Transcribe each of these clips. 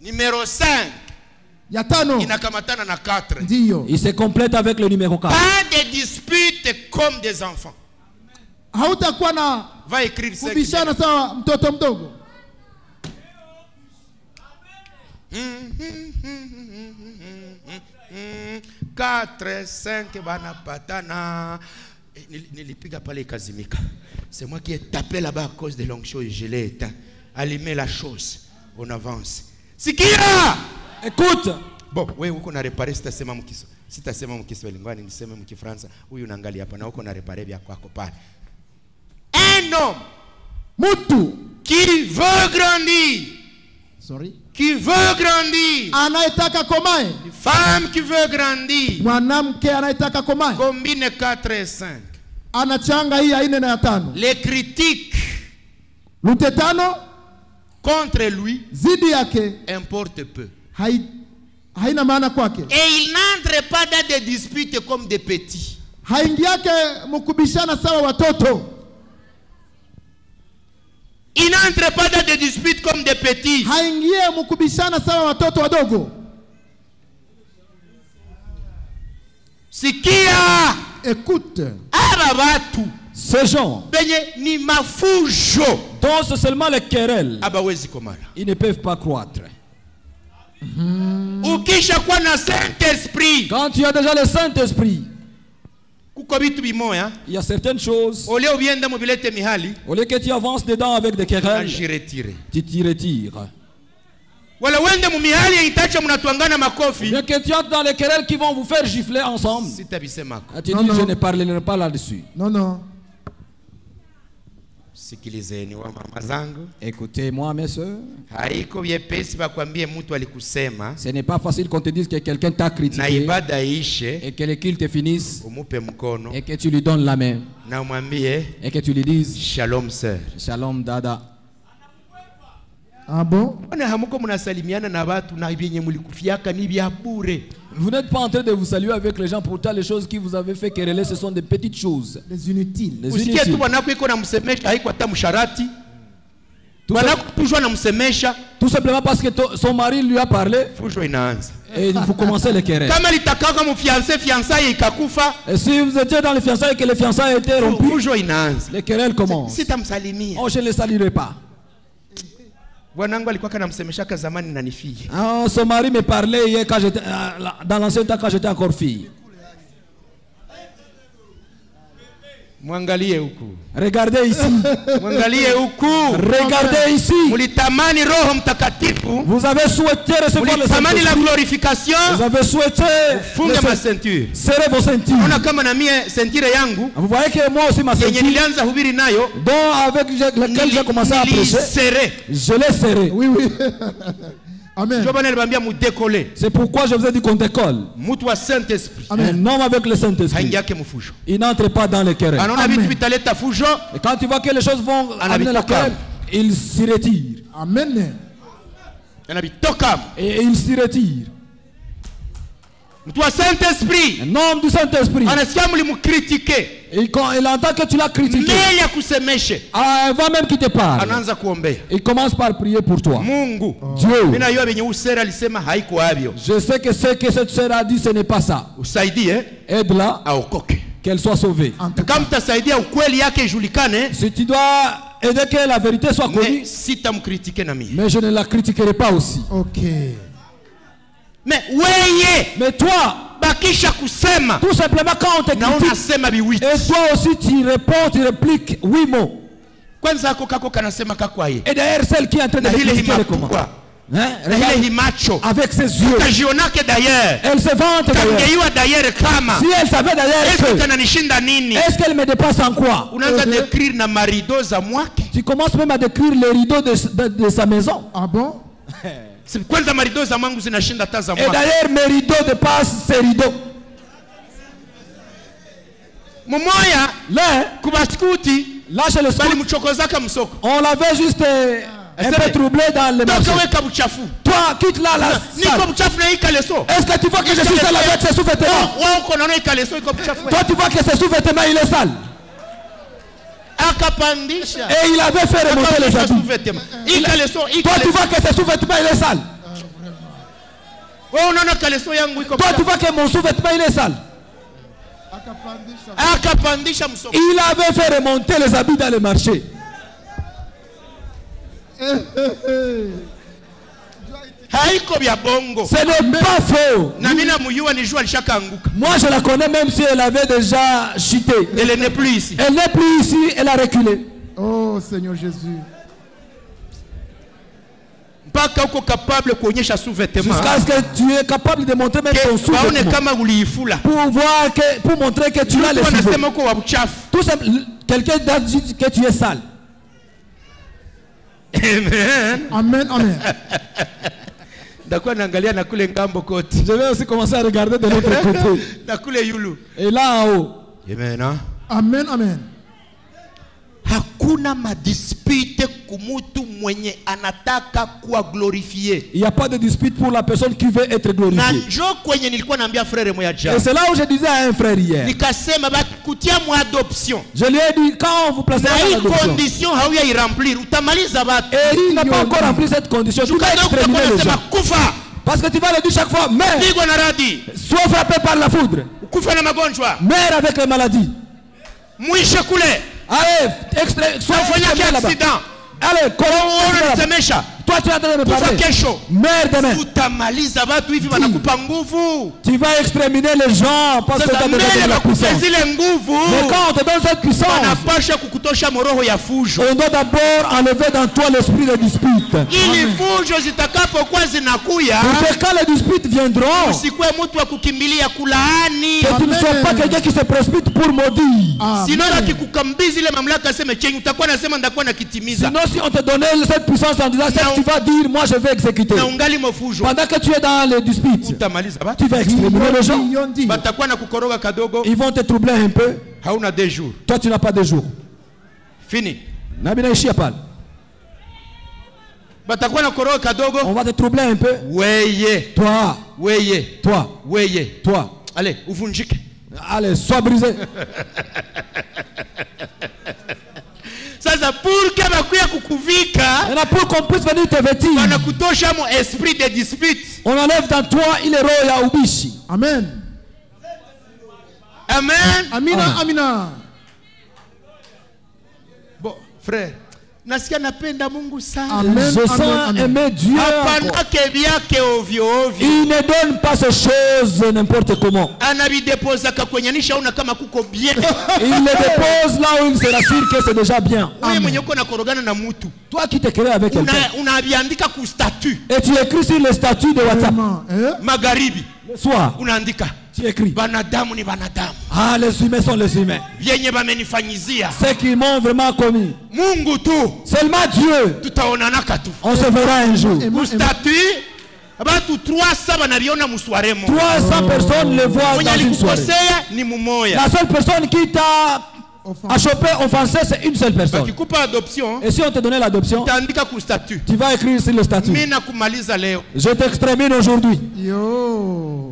Numéro 5. Ya tano. Inakamatana na 4. Ndiyo. Il se complète avec le numéro 4. Pas de disputes comme des enfants. Hautakuwa na Va écrire 5. kubishana sawa mtoto mdogo. 4, 5 banapatana. Nilipiga pale Kazimika. C'est moi qui ai tapé là-bas à cause de l'onction et je l'ai éteint. Allumez la chose. On avance. Sikia! Écoute. Bon, wewe uko na réparer sitasema mkiso. Sitasema mkiswahili ngwani niseme mkifransa. Huyu unaangalia hapa na uko na réparer vya kwako pale. Un homme, Mutu qui veut grandir. Sorry. Qui veut grandir. Anayetaka komae. Une femme qui veut grandir. Mwanamke anayetaka komae. Combine 4 et 5. Anachanga hii ya 4 na ya 5. Les critiques Lutetano contre lui zidi yake importe peu. Haina maana kwake. Et il n'entre pas dans des disputes comme des petits. Haingi yake mkubishana sawa watoto. Il n'entre pas dans des disputes comme des petits. Haingie mkubishana sawa watoto wadogo. Sikia. Écoute. Ababatu. Ces gens benye ni mafujo dont seulement les querelles. Abawezi komala. Ils ne peuvent pas croître. Ukisha kwa na Saint-Esprit. Quand tu as déjà le Saint-Esprit, il y a certaines choses. Au lieu que tu avances dedans avec des querelles, tu t'y retires. Bien que tu entres dans les querelles qui vont vous faire gifler ensemble. Tu dis, je ne parlerai pas là-dessus. Non, non. Écoutez-moi, mes soeurs. Ce n'est pas facile qu'on te dise que quelqu'un t'a critiqué et que le culte finisse et que tu lui donnes la main et que tu lui dises Shalom, sœur. Shalom, dada. Ah bon? Vous n'êtes pas en train de vous saluer avec les gens, pourtant les choses qui vous avez fait quereller, ce sont des petites choses. Les inutiles. Les inutiles. Tout simplement parce que son mari lui a parlé. Et vous commencez les querelles. Et si vous étiez dans les fiançailles et que les fiançailles étaient rompues, les querelles commencent. Oh, je ne les saluerai pas. Son mari me parlait hier quand j'étais dans l'ancien temps quand j'étais encore fille. Regardez ici. Regardez ici. Vous avez souhaité recevoir le Saint-Esprit. La glorification. Vous avez souhaité serrer vos ceintures. Vous voyez que moi aussi ma ceinture, dont avec laquelle j'ai commencé à prêcher, je l'ai serré. Oui, oui. Amen. C'est pourquoi je vous ai dit qu'on décolle. Un homme avec le Saint-Esprit, il n'entre pas dans les querelles. Et quand tu vois que les choses vont amener la querelle, il s'y retire. Amen. Et il s'y retire. Saint-Esprit. Un homme du Saint-Esprit. Et quand il entend que tu l'as critiqué, avant même qu'il te parle, il commence par prier pour toi. Dieu, je sais que ce que cette sœur a dit, ce n'est pas ça. Aide-la qu'elle soit sauvée. Si tu dois aider que la vérité soit connue, mais je ne la critiquerai pas aussi. Ok. Mais toi, tout simplement quand on te critique, et toi aussi tu réponds, tu répliques 8 mots. Et d'ailleurs celle qui est en train de critiquer le comment, hein? Avec ses yeux, elle se vante d'ailleurs. Si elle savait d'ailleurs est-ce qu'elle me dépasse en quoi? Tu commences même à décrire les rideaux de sa maison. Ah bon? Et d'ailleurs mes rideaux dépassent ses rideaux. Là chez le scout, on l'avait juste un peu troublé dans le marché. Toi quitte là la salle. Est-ce que tu vois que je suis sale avec ses sous-vêtements? Toi tu vois que ses sous-vêtements il est sale. Et il avait fait remonter les habits. Toi tu vois que ses sous-vêtements il est sale. Toi, tu vois que mon sous-vêtement, il est sale. Il avait fait remonter les habits dans le marché. Ce n'est pas faux. Moi je la connais même si elle avait déjà chuté. Elle n'est plus ici. Elle n'est plus ici, elle a reculé. Oh Seigneur Jésus. Jusqu'à ce que tu es capable de montrer même ton sous-vêtement. Pour montrer que tu as les sous-vêtements. Tout simplement, quelqu'un dit que tu es sale. Amen. Amen. Amen. Je vais aussi commencer à regarder de l'autre côté. Et là en haut. Amen. Amen. Amen. Hakuna madispute kumutu mwenye anataka kuwa glorifié. Il n'y a pas de dispute pour la personne qui veut être glorifiée. Et c'est là où je disais à un frère hier. Je lui ai dit, quand vous placez dans l'adoption, et il n'a pas encore rempli cette condition, tu vas exterminer les gens. Parce que tu vas le dire chaque fois, mère, sois frappé par la foudre. Mère avec les maladies. Allez, sois frappé là-bas. Allez, toi tu es en train de me parler. Mère de mère. Tu vas exterminer les gens parce que tu as donné de la puissance. Mais quand on te donne cette puissance, on doit d'abord enlever dans toi l'esprit de dispute. Pour que quand les disputes viendront, que tu ne sois pas quelqu'un qui se précipite pour maudire. Sinon si on te donnait cette puissance en disant tu vas dire, moi je vais exécuter. Pendant que tu es dans les disputes, tu vas exterminer les gens. Ils vont te troubler un peu. Toi tu n'as pas de jours. Fini. On va te troubler un peu. Toi. Toi. Allez, uvunjike. Allez, sois brisé. Pour qu'on puisse venir te vêtir, on enlève dans toi il est roya ubishi. Amen. Amen. Amina. Amina. Bon, frère. Je sens aimer Dieu. Il ne donne pas ces choses n'importe comment. Il les dépose là où il se rassure que c'est déjà bien. Toi qui te crées avec quelqu'un et tu écris sur le statut de WhatsApp. Le soir, tu écris. Ah, les humains sont les humains. Ce qu'ils m'ont vraiment commis. Seulement Dieu. On se verra un jour. 300 personnes le voient dans une soirée. La seule personne qui t'a chopé, offensé, c'est une seule personne. Et si on te donnait l'adoption, tu vas écrire sur le statut. Je t'extermine aujourd'hui. Yo.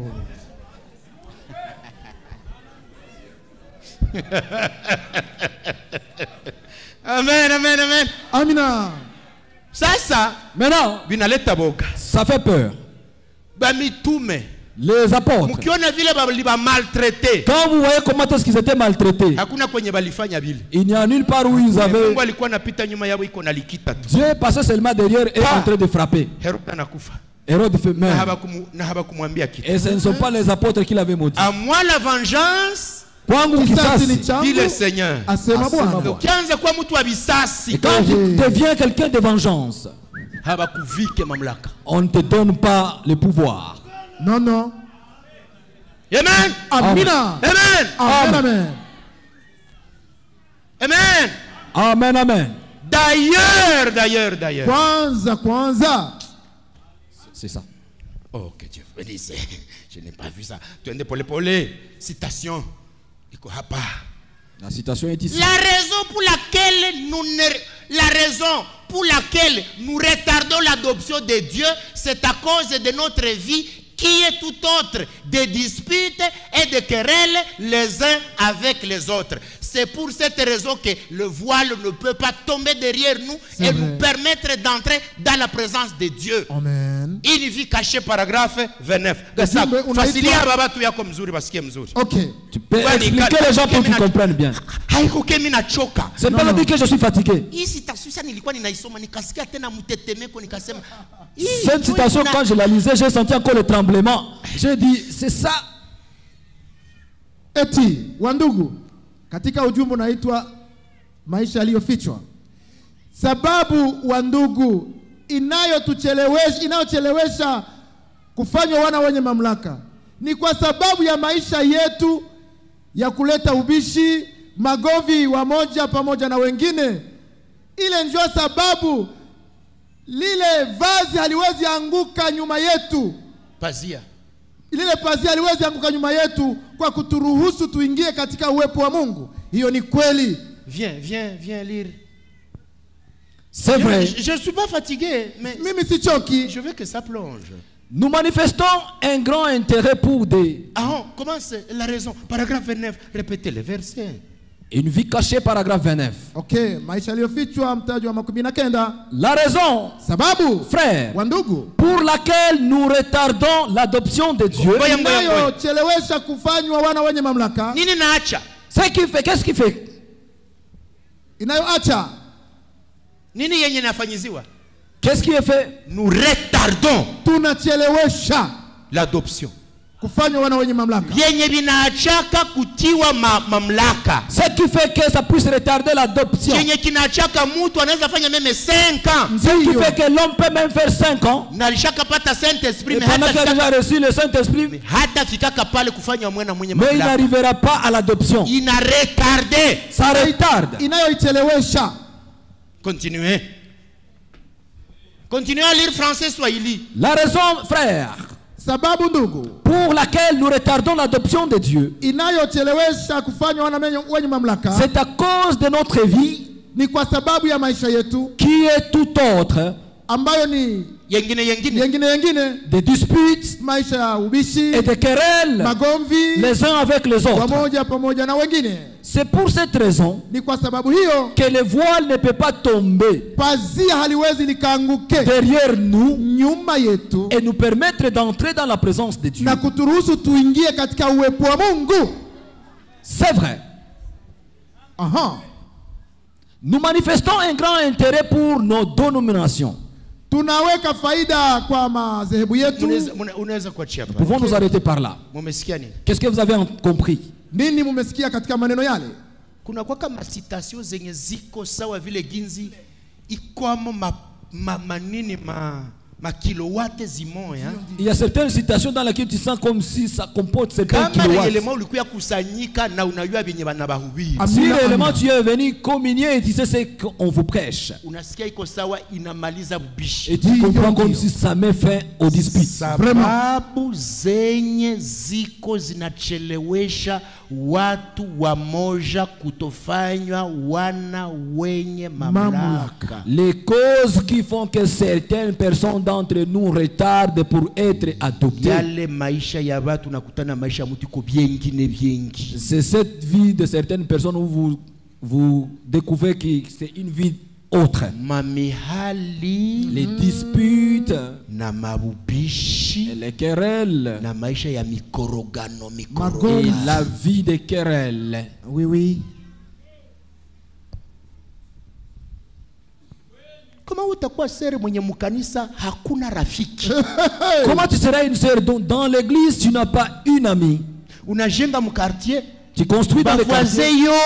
Amen, amen, amen. Amina. Ça. Maintenant, ça fait peur. Les apôtres. Quand vous voyez comment est-ce qu'ils étaient maltraités, il n'y a nulle part où ils avaient. Dieu passait seulement derrière et en train de frapper. Hérode fait merde. Et ce ne sont pas les apôtres qui l'avaient maudit. À moi la vengeance. Dit le Seigneur. Et quand tu deviens quelqu'un de vengeance, on ne te donne pas le pouvoir. Non, non. Amen. Amina. Amen. Amen. Amen. Amen. Amen. D'ailleurs. Kwanza. C'est ça. Oh, que Dieu bénisse. Je n'ai pas vu ça. Tu es de citation. La citation est ici. La raison pour laquelle nous retardons l'adoption de Dieu, c'est à cause de notre vie qui est tout autre des disputes et des querelles les uns avec les autres. C'est pour cette raison que le voile ne peut pas tomber derrière nous et nous permettre d'entrer dans la présence de Dieu. Amen. Une vie cachée, paragraphe 29. Ok. Tu peux expliquer les gens pour qu'ils comprennent bien. C'est pas dire que je suis fatigué. Cette citation, quand je la lisais, j'ai senti encore le tremblement. J'ai dit, c'est ça. Eti, wandugu, katika ujumbe unaitwa maisha yaliyofichwa. Sababu wandugu inayochelewesha kufanywa wana wenye mamlaka ni kwa sababu ya maisha yetu ya kuleta ubishi, magovi wa moja pamoja na wengine. Ile ndio sababu lile vazi haliwezi anguka nyuma yetu. Pazia. Lile pazia haliwezi anguka nyuma yetu kwa kuturuhusu tuingie katika uwepo wa Mungu. Hiyo ni kweli. Viens lire. C'est vrai. Je ne suis pas fatigué, mais mimi sichoki. Je veux que ça plonge. Nous manifestons un grand intérêt pour des... comment c'est la raison? Paragraphe 29, répétez les versets. Une vie cachée, paragraphe 29. Ok, maisha yaliyofichwa mtaji wa 19. La raison, sababu, frère, wandugu, pour laquelle nous retardons l'adoption de Dieu. Inayochelewesha kufanywa wana wenye mamlaka. Nini naacha? Ce qui fait, qu'est-ce qui fait? Inayoacha. Nini yenye nafanyiziwa? Qu'est-ce qui est fait? Nous retardons. Tunachelewesha l'adoption. Kufanywa wana wenye mamlaka. Yenye binaachaka kutiwa mamlaka. Ce qui fait que ça puisse retarder l'adoption. Yenye kinaachaka mtu anaweza fanya même 5 ans. Ce qui fait que l'homme peut même faire 5 ans. Na alishaka pata Saint-Esprit, mais pendant qu'il a déjà reçu le Saint-Esprit, hata fikaka pale kufanya mwana mwenye mamlaka. Mais il n'arrivera pas à l'adoption. Il a retardé. Ça retarde. Inayoichelewesha. Continuez. Continuez à lire français Swahili. La raison, frère, sababu ndugu, pour laquelle nous retardons l'adoption de Dieu, inayochelewesha kufanywa wana wenye mamlaka, c'est à cause de notre vie, ni kwa sababu ya maisha yetu, qui est tout autre, ambayo ni yengine, des disputes, maisha ya ubishi, et des querelles, magomvi, les uns avec les autres. Pamoja na wengine. C'est pour cette raison ni kwa sababu hiyo que le voile ne peut pas tomber pazia haliwezi likaanguke derrière nous, nyuma yetu, et nous permettre d'entrer dans la présence de Dieu. Na kuturuhusu tuingie katika uwepo wa Mungu. C'est vrai. Nous manifestons un grand intérêt pour nos dénominations. Tunaweka faida kwa madhehebu yetu. Nous pouvons nous arrêter par là. Qu'est-ce que vous avez compris? Nini mumesikia katika maneno yale? Kuna kwa kama citation zenye ziko sawa vile ginzi ikwamo manini kilowate zimoya. Il y a certaines citations dans lesquelles tu sens comme si ça comporte certains kilowatts. Si réellement tu es venu communier et tu sais ce qu'on vous prêche, et tu comprends comme si ça met fin au dispute. Sababu zenye ziko zinachelewesha watu wamoja kutofanywa wana wenye mamlaka. Les causes qui font que certaines personnes d'entre nous retardent pour être adoptées. C'est cette vie de certaines personnes où vous découvrez que c'est une vie autre. Les disputes, et les querelles, et la vie des querelles. Oui. Comment tu seras une sœur dont dans l'église tu n'as pas une amie? Tu construis dans le quartier.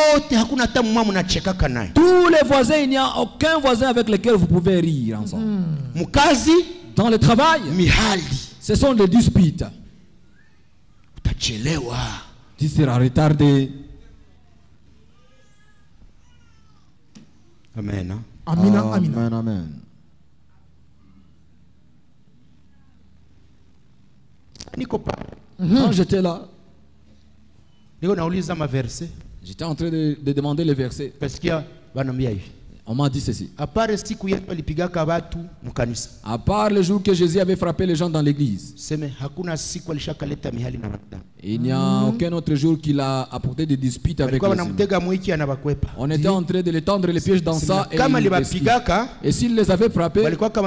Tous les voisins, il n'y a aucun voisin avec lequel vous pouvez rire ensemble. Dans le travail, ce sont des disputes. Tu seras retardé. Amen. Amen. Quand j'étais là, j'étais en train de demander les versets. Parce qu'il y a On m'a dit ceci. À part siku yetu alipigaka watu mkanisa. À part le jour que Jésus avait frappé les gens dans l'église. Sema hakuna siku alishakaleta mihali na wanadamu. Il n'y a aucun autre jour qu'il a apporté des disputes avec les humains. On était en train de les tendre les pièges dans ça et s'il les avait frappés,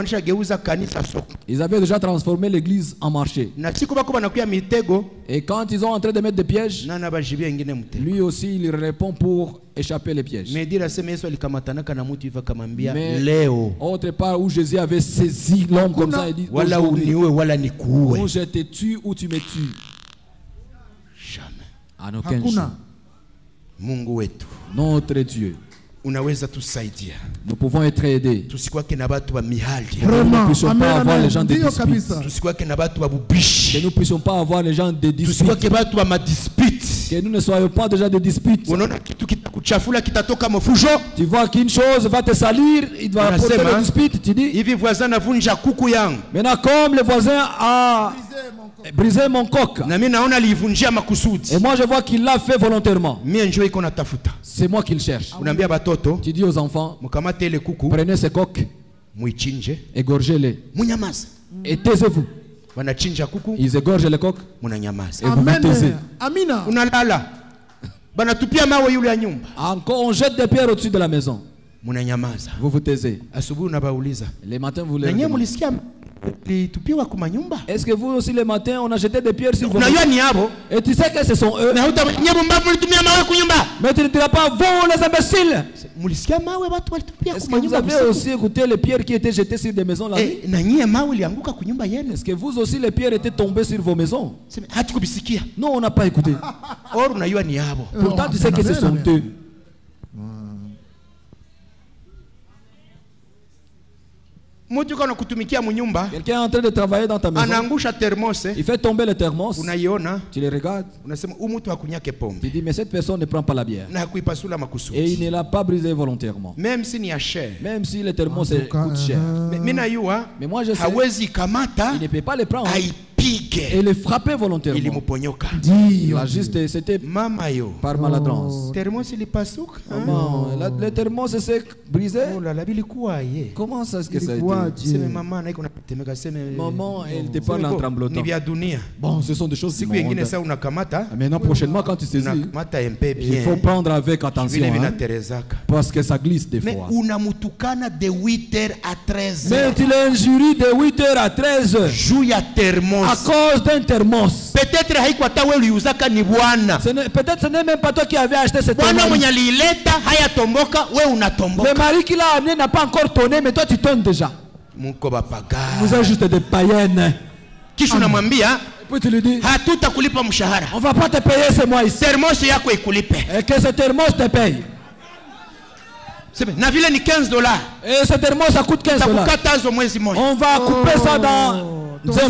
ils avaient déjà transformé l'église en marché. Et quand ils ont en train de mettre des pièges, lui aussi il répond pour échapper les pièges. Mais autre part où Jésus avait saisi l'homme comme ça et dit, ou je te tue ou tu me tues. En aucun jour. Mungu wetu. Notre Dieu. Unaweza tusaidia. Nous pouvons être aidés. Tusikwake na watu wa mihali. Nous ne puissions pas avoir les gens de disputes. Tusikwake na watu wa bubishi. Que nous ne puissions pas avoir les gens de disputes. Tusikwake watu wa madispute. Que nous ne soyons pas déjà de disputes. Unaona kitu kitakuchafula kitatoka mafujo. Tu vois qu'une chose va te salir, il va apporter des disputes, tu dis. Hivi voisin navunja kuku yangu. Maintenant comme le voisin a brisé mon coq. Na mimi naona alivunjia makusudi. Et moi je vois qu'il l'a fait volontairement. Mimi njoo iko natafuta. C'est moi qui le cherche. Unaambia batoto. Tu dis aux enfants. Mkamate ile kuku. Prenez ce coq. Muichinje. Égorgez-les. Munyamaza. Et taisez-vous. Wanachinja kuku. Ils égorgent le coq. Munanyamaza. Et vous vous taisez. Amina. Unalala. Banatupia mawe yule ya nyumba. Encore on jette des pierres au-dessus de la maison. Munanyamaza. Vous vous taisez. Asubuhi unabauliza. Les matins vous les. Est-ce que vous aussi les matins on a jeté des pierres sur vous? Et tu sais que ce sont eux. Mais tu ne diras pas vous les imbéciles. Est-ce que vous avez aussi écouté les pierres qui étaient jetées sur des maisons là? Est-ce que vous aussi les pierres étaient tombées sur vos maisons? Non, on n'a pas écouté. Pourtant tu sais que ce sont eux. Quelqu'un est en train de travailler dans ta maison. Il fait tomber le thermos. Tu les regardes. Tu dis mais cette personne ne prend pas la bière. Et il ne l'a pas brisé volontairement. Même si le thermos coûte cher. Mais moi je sais. Il ne peut pas le prendre. Et le frapper volontairement. La juste c'était par maladresse. Le thermos s'est brisé. Comment ça est-ce que ça a été? Maman, elle te parle en tremblotant. Bon, ce sont des choses du monde. Maintenant, prochainement, quand tu saisis, il faut prendre avec attention. Parce que ça glisse des fois. Mais tu l'injuries de 8h à 13h. À cause d'un thermos. Peut-être ce n'est même pas toi qui avais acheté ce thermos. Le mari qui l'a amené n'a pas encore tonné, mais toi tu tonnes déjà. Vous êtes juste des païennes. Puis tu lui dis, on va pas te payer ce mois-ci. Et que ce thermos te paye. Et ce thermos ça coûte $15. On va couper ça dans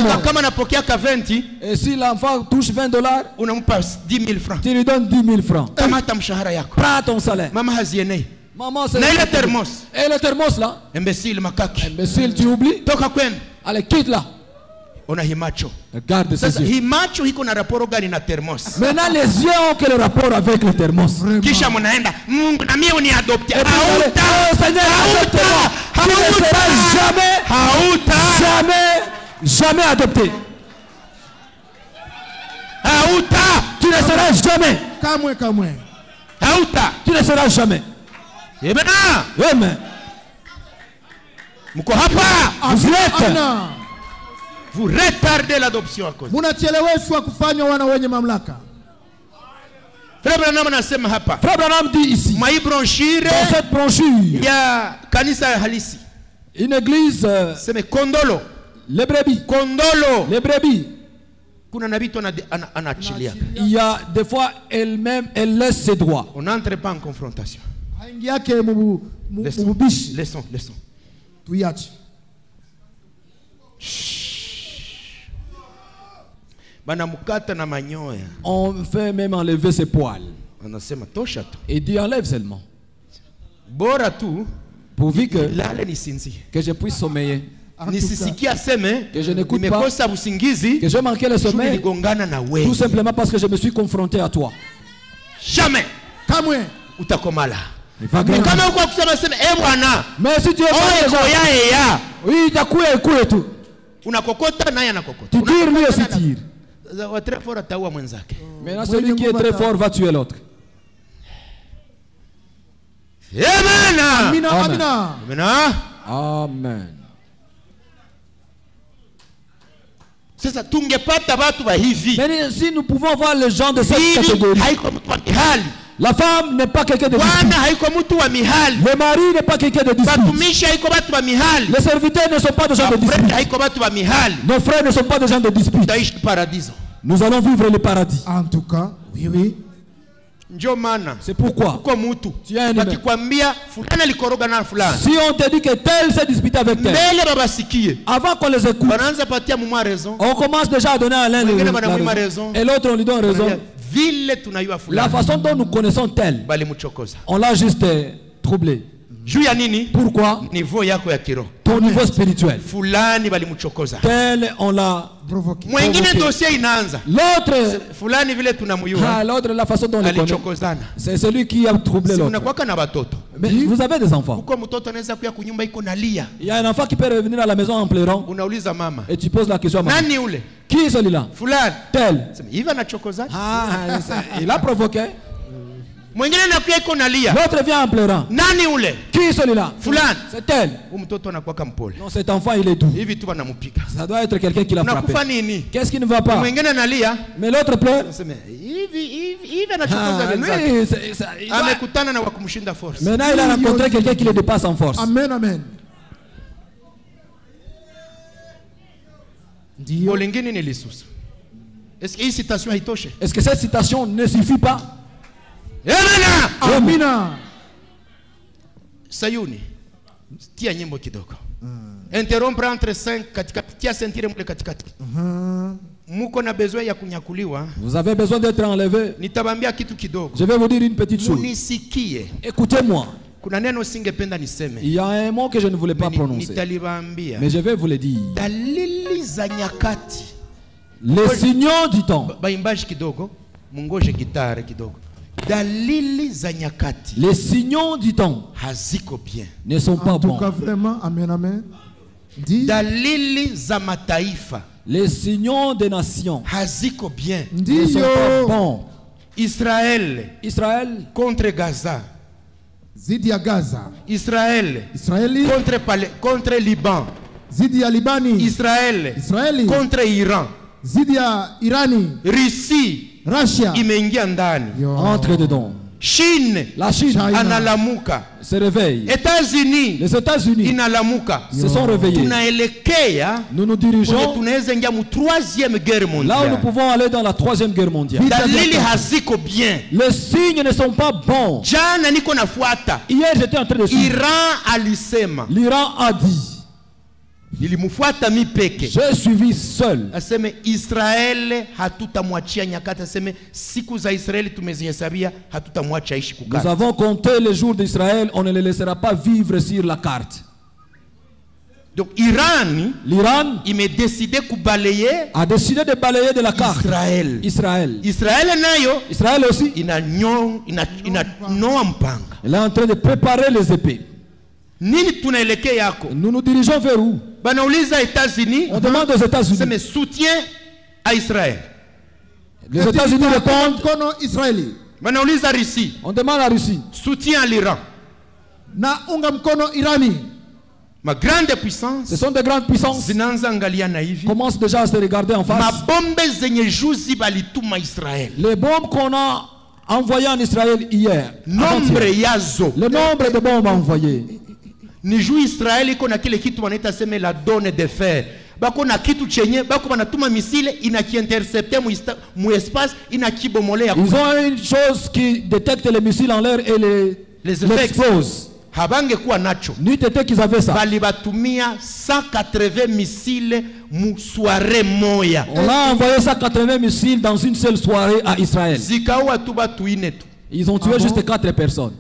et si l'enfant touche $20, tu lui donnes 10 000 francs. Prends ton salaire. Maman, c'est le thermos. Et le thermos là? Imbécile, tu oublies? Allez, quitte là. Regarde ceci. Maintenant les yeux ont quel rapport avec le thermos? Seigneur, tu ne seras jamais adopté. Tu ne seras jamais. Tu ne seras jamais. Amen. Vous retardez l'adoption à cause. Frère Branham dit ici, dans cette brochure, il y a une église, les brebis. Les brebis. Il y a des fois elle-même, elle laisse ses droits. On n'entre pas en confrontation. Laissons. On fait même enlever ses poils. Et Dieu enlève seulement. Pourvu que je puisse sommeiller. Que je n'écoute pas. Que j'ai manqué le sommeil. Tout simplement parce que je me suis confronté à toi. Jamais. Kama uko kusema sema bwana. Mais si tu es ya. Oui, takuya ikuye tu. Unakokota naye anakokota. Tu tires lui aussi tire. Wa très fort ataua mwenzake. Maintenant celui qui est très fort va tuer l'autre. Amen. Amina, amina. Amen. Amen. Sasa tungepata watu wa hivi. Mais si nous pouvons voir les gens de cette catégorie. La femme n'est pas quelqu'un de dispute. Le mari n'est pas quelqu'un de dispute. Les serviteurs ne sont pas des gens de dispute. Nos frères ne sont pas des gens de dispute. Nous allons vivre le paradis. En tout cas, oui, oui. C'est pourquoi tu as un humain. Si on te dit que tel s'est disputé avec tel, avant qu'on les écoute, on commence déjà à donner à l'un raison, et l'autre on lui donne raison. La façon dont nous connaissons tel, on l'a juste troublé. Pourquoi? Ton niveau spirituel. Tel on l'a provoqué. L'autre, la façon dont on le connaît, c'est celui qui a troublé l'autre. Mais vous avez des enfants. Il y a un enfant qui peut revenir à la maison en pleurant. Et tu poses la question à maman. Qui est celui-là? Tel. Il a provoqué. L'autre vient en pleurant. Qui est celui-là? C'est tel. Non, cet enfant il est doux. Ça doit être quelqu'un qui l'a frappé. Qu'est-ce qui ne va pas? Mais l'autre pleure. Maintenant il a rencontré quelqu'un qui le dépasse en force. Amen, amen. Est-ce que cette citation ne suffit pas? Amina. Sayuni. Tia nyimbo kidogo. Interrompre entre 5 katikati. Tia sentire mule katikati. Muko na besoin ya kunyakuliwa. Vous avez besoin d'être enlevé. Nitabambia kitu kidogo. Je vais vous dire une petite chose. Munisikie. Écoutez-moi. Kuna neno singependa niseme. Il y a un mot que je ne voulais pas prononcer. Mais je vais vous le dire. Dalili za nyakati. Les signaux du temps. Baimbaji kidogo. Mungoje gitare kidogo. Dalili za nyakati. Les signaux du temps haziko bien. Ne sont pas bons. En tout cas vraiment, amen, amen. Dalili za mataifa. Les signaux des nations haziko bien. Ne sont pas bons. Israël contre Gaza. Zidi ya Gaza. Israëli contre Liban. Zidi ya Libani. Israëli contre Iran. Zidi ya Irani. Russia imeingia ndani. Entre dedans. La Chine analamuka. Se réveille. Les États-Unis inalamuka. Se sont réveillés. Tunaelekea. Nous nous dirigeons. Tunaweza ingia mu 3e guerre mondiale. Là où nous pouvons aller dans la 3e guerre mondiale. Dalili haziko bien. Les signes ne sont pas bons. Jana niko nafuata. Hier j'étais en train de suivre. Iran alisema. L'Iran a dit. J'ai suivi seul. Aseme Israel hatutamwachia nyakati, aseme siku za Israeli tumezihesabia, hatutamwacha ishi kukata. Nous avons compté les jours d'Israël, on ne les laissera pas vivre sur la carte. Donc l'Iran a décidé de balayer de la carte Israël aussi. Il est en train de préparer les épées. Nous nous dirigeons vers où? On demande aux États-Unis. C'est soutien à Israël. Les États-Unis répondent on demande à Russie. Soutien à l'Iran. Ma grande puissance. Ce sont des grandes puissances. Commencent déjà à se regarder en face. Les bombes qu'on a envoyées en Israël hier. Le nombre de bombes envoyées. Niju Israeli iko na kile kitu wanaita sema la donne de fer. Bako na kitu chenye bako banatuma misile inakiintercepter mu espace inakibomolea. Ils ont une chose qui détecte les missiles en l'air et les explose. Habange kuwa nacho. Ni tete qu'ils avaient ça. Bali batumia 180 missiles mu soirée moya. On a envoyé 180 missiles dans une seule soirée à Israël. Zikawa tu batu inetu. Ils ont tué juste 4 personnes.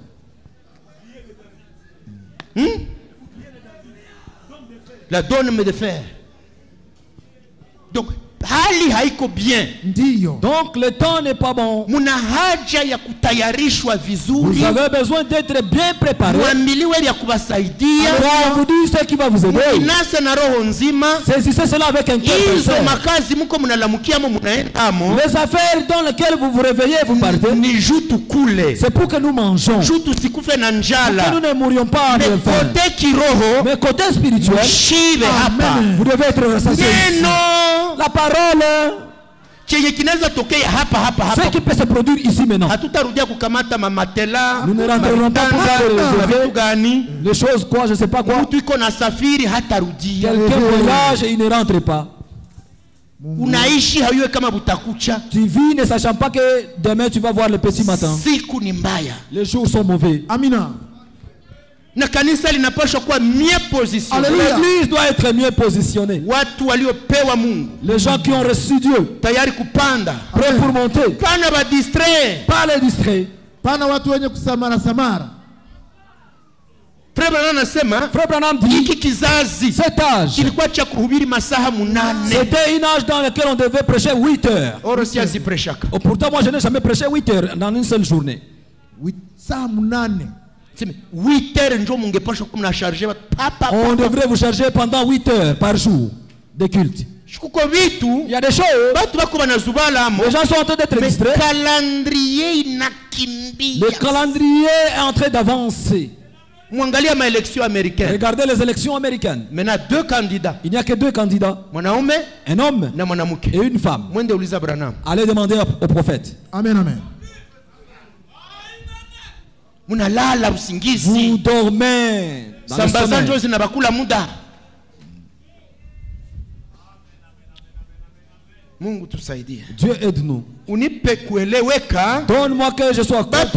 La donne de fer. Donc hali haiko bien. Ndiyo. Donc le temps n'est pas bon. Muna haja ya kutayarishwa vizuri. Vous avez besoin d'être bien préparé. Muambiliwe ya kubasaidia. Alors vous dites ce qui va vous aider. Inasa na roho nzima. Saisissez cela avec un cœur sincère. Makazi muko munalamukia mo munaendamo. Les affaires dans lesquelles vous vous réveillez, vous partez. Ni jutu kule. C'est pour que nous mangeons. Jutu sikufe na njala. Que nous ne mourions pas de faim. Côté kiroho. Mais côté spirituel. Shibe hapa. Vous devez être rassasié. La parole. Ce qui peut se produire ici maintenant. Nous ne rentrerons pas pour les choses quoi, je ne sais pas quoi. Quelqu'un voyage et il ne rentre pas. Tu vis ne sachant pas que demain tu vas voir le petit matin. Les jours sont mauvais. Amina. L'église doit être mieux positionnée. Les gens qui ont reçu Dieu, prêts pour monter, pas les distraits. Frère Branham dit, cet âge, c'était un âge dans lequel on devait prêcher 8 heures. Oh, pourtant moi je n'ai jamais prêché 8 heures dans une seule journée. 8 heures, on devrait vous charger pendant 8 heures par jour de culte. Il y a des choses, les gens sont en train d'être distraits. Le calendrier est en train d'avancer. Regardez les élections américaines. Maintenant, 2 candidats. Il n'y a que 2 candidats. Un homme et une femme. Allez demander au prophète. Amen, amen. Vous dormez dans le sommeil. Dieu aide-nous. Donne-moi que je sois compris.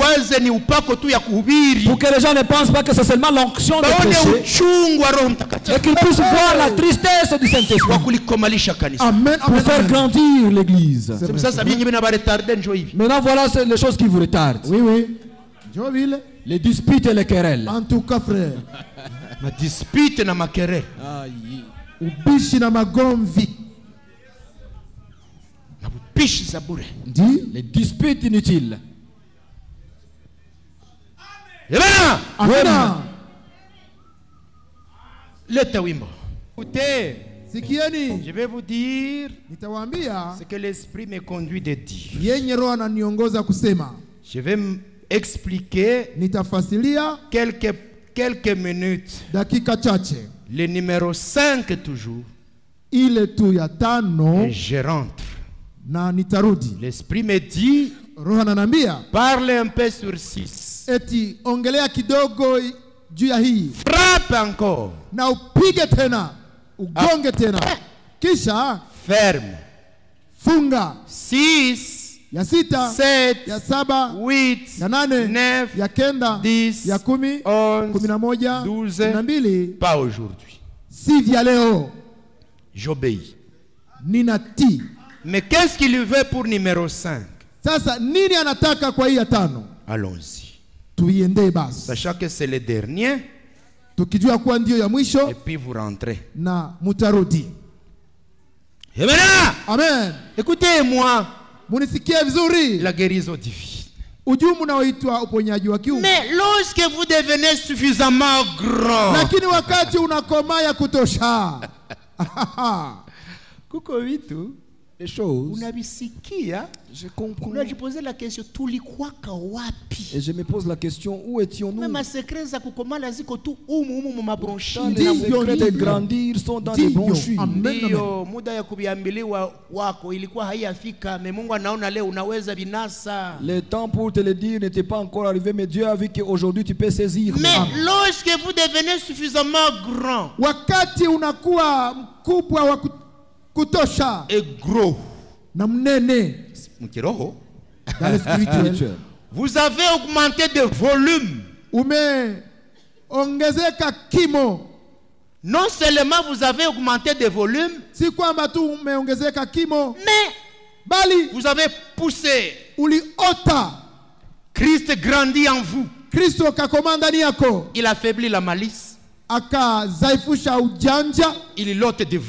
Pour que les gens ne pensent pas que c'est seulement l'onction de prêcher. Et qu'ils puissent voir la tristesse du Saint-Esprit. Amen. Pour faire grandir l'église. Maintenant voilà les choses qui vous retardent. Oui, oui. Les disputes et les querelles. En tout cas, frère. Ma dispute na ma querelle. Ubishi na magomvi. Les disputes inutiles. Amen. Écoutez, sikieni, je vais vous dire nitawaambia ce que l'esprit me conduit de dire. Yenye roho ananiongoza kusema. Je vais expliquer nitafasilia quelques minutes. Dakika chache. Le numéro 5 toujours. Ile tu ya 5. Et je rentre. Na nitarudi. L'esprit me dit, roho ananiambia, parle un peu sur 6. Eti ongelea kidogo juu ya hii. Frappe encore. Na upige tena. Ugonge tena. Kisha ferme. Funga. 6 ya 6, 7, ya 7, 8, ya 8, 9, ya 9, 10, ya 10, 11, 12. Pas aujourd'hui. Si vya leo. J'obéis. Ninati. Mais qu'est-ce qu'il veut pour numéro 5? Sasa nini anataka kwa hii ya 5? Allons-y. Tuiende basi. Sachant que c'est le dernier. Tukijua kuwa ndio ya mwisho. Et puis vous rentrez. Na mutarudi. Et maintenant, amen. Écoutez-moi. Munisikie vizuri. La guérison divine. Ujumu unaoitwa uponyaji wa kiungu. Mais lorsque vous devenez suffisamment grand. Lakini wakati unakomaa ya kutosha. Kuko vitu. Les choses. Unabisikia. Je comprends. Unajiposer la question, tulikwaka wapi? Et je me pose la question, où étions-nous? Même les secrets za kukomala ziko tu umu ma bronchure. Les secrets de grandir sont dans les bronchures. Ndio muda ya kubiambiliwa wako ilikuwa haiyafika, mais Mungu anaona leo unaweza binasa. Le temps pour te le dire n'était pas encore arrivé, mais Dieu a vu qu'aujourd'hui tu peux saisir. Mais lorsque vous devenez suffisamment grand, wakati unakuwa mkubwa wa kutosha et gros na mnene mkiroho dans le spirituel, vous avez augmenté de volume. Umeongezeka kimo. Non seulement vous avez augmenté de volume, si kwamba tu umeongezeka kimo, mais bali vous avez poussé. Uliota. Christ grandit en vous. Kristo kakomanda ndani yako. Il affaiblit la malice. Akazaifusha ujanja. Il lote de vous.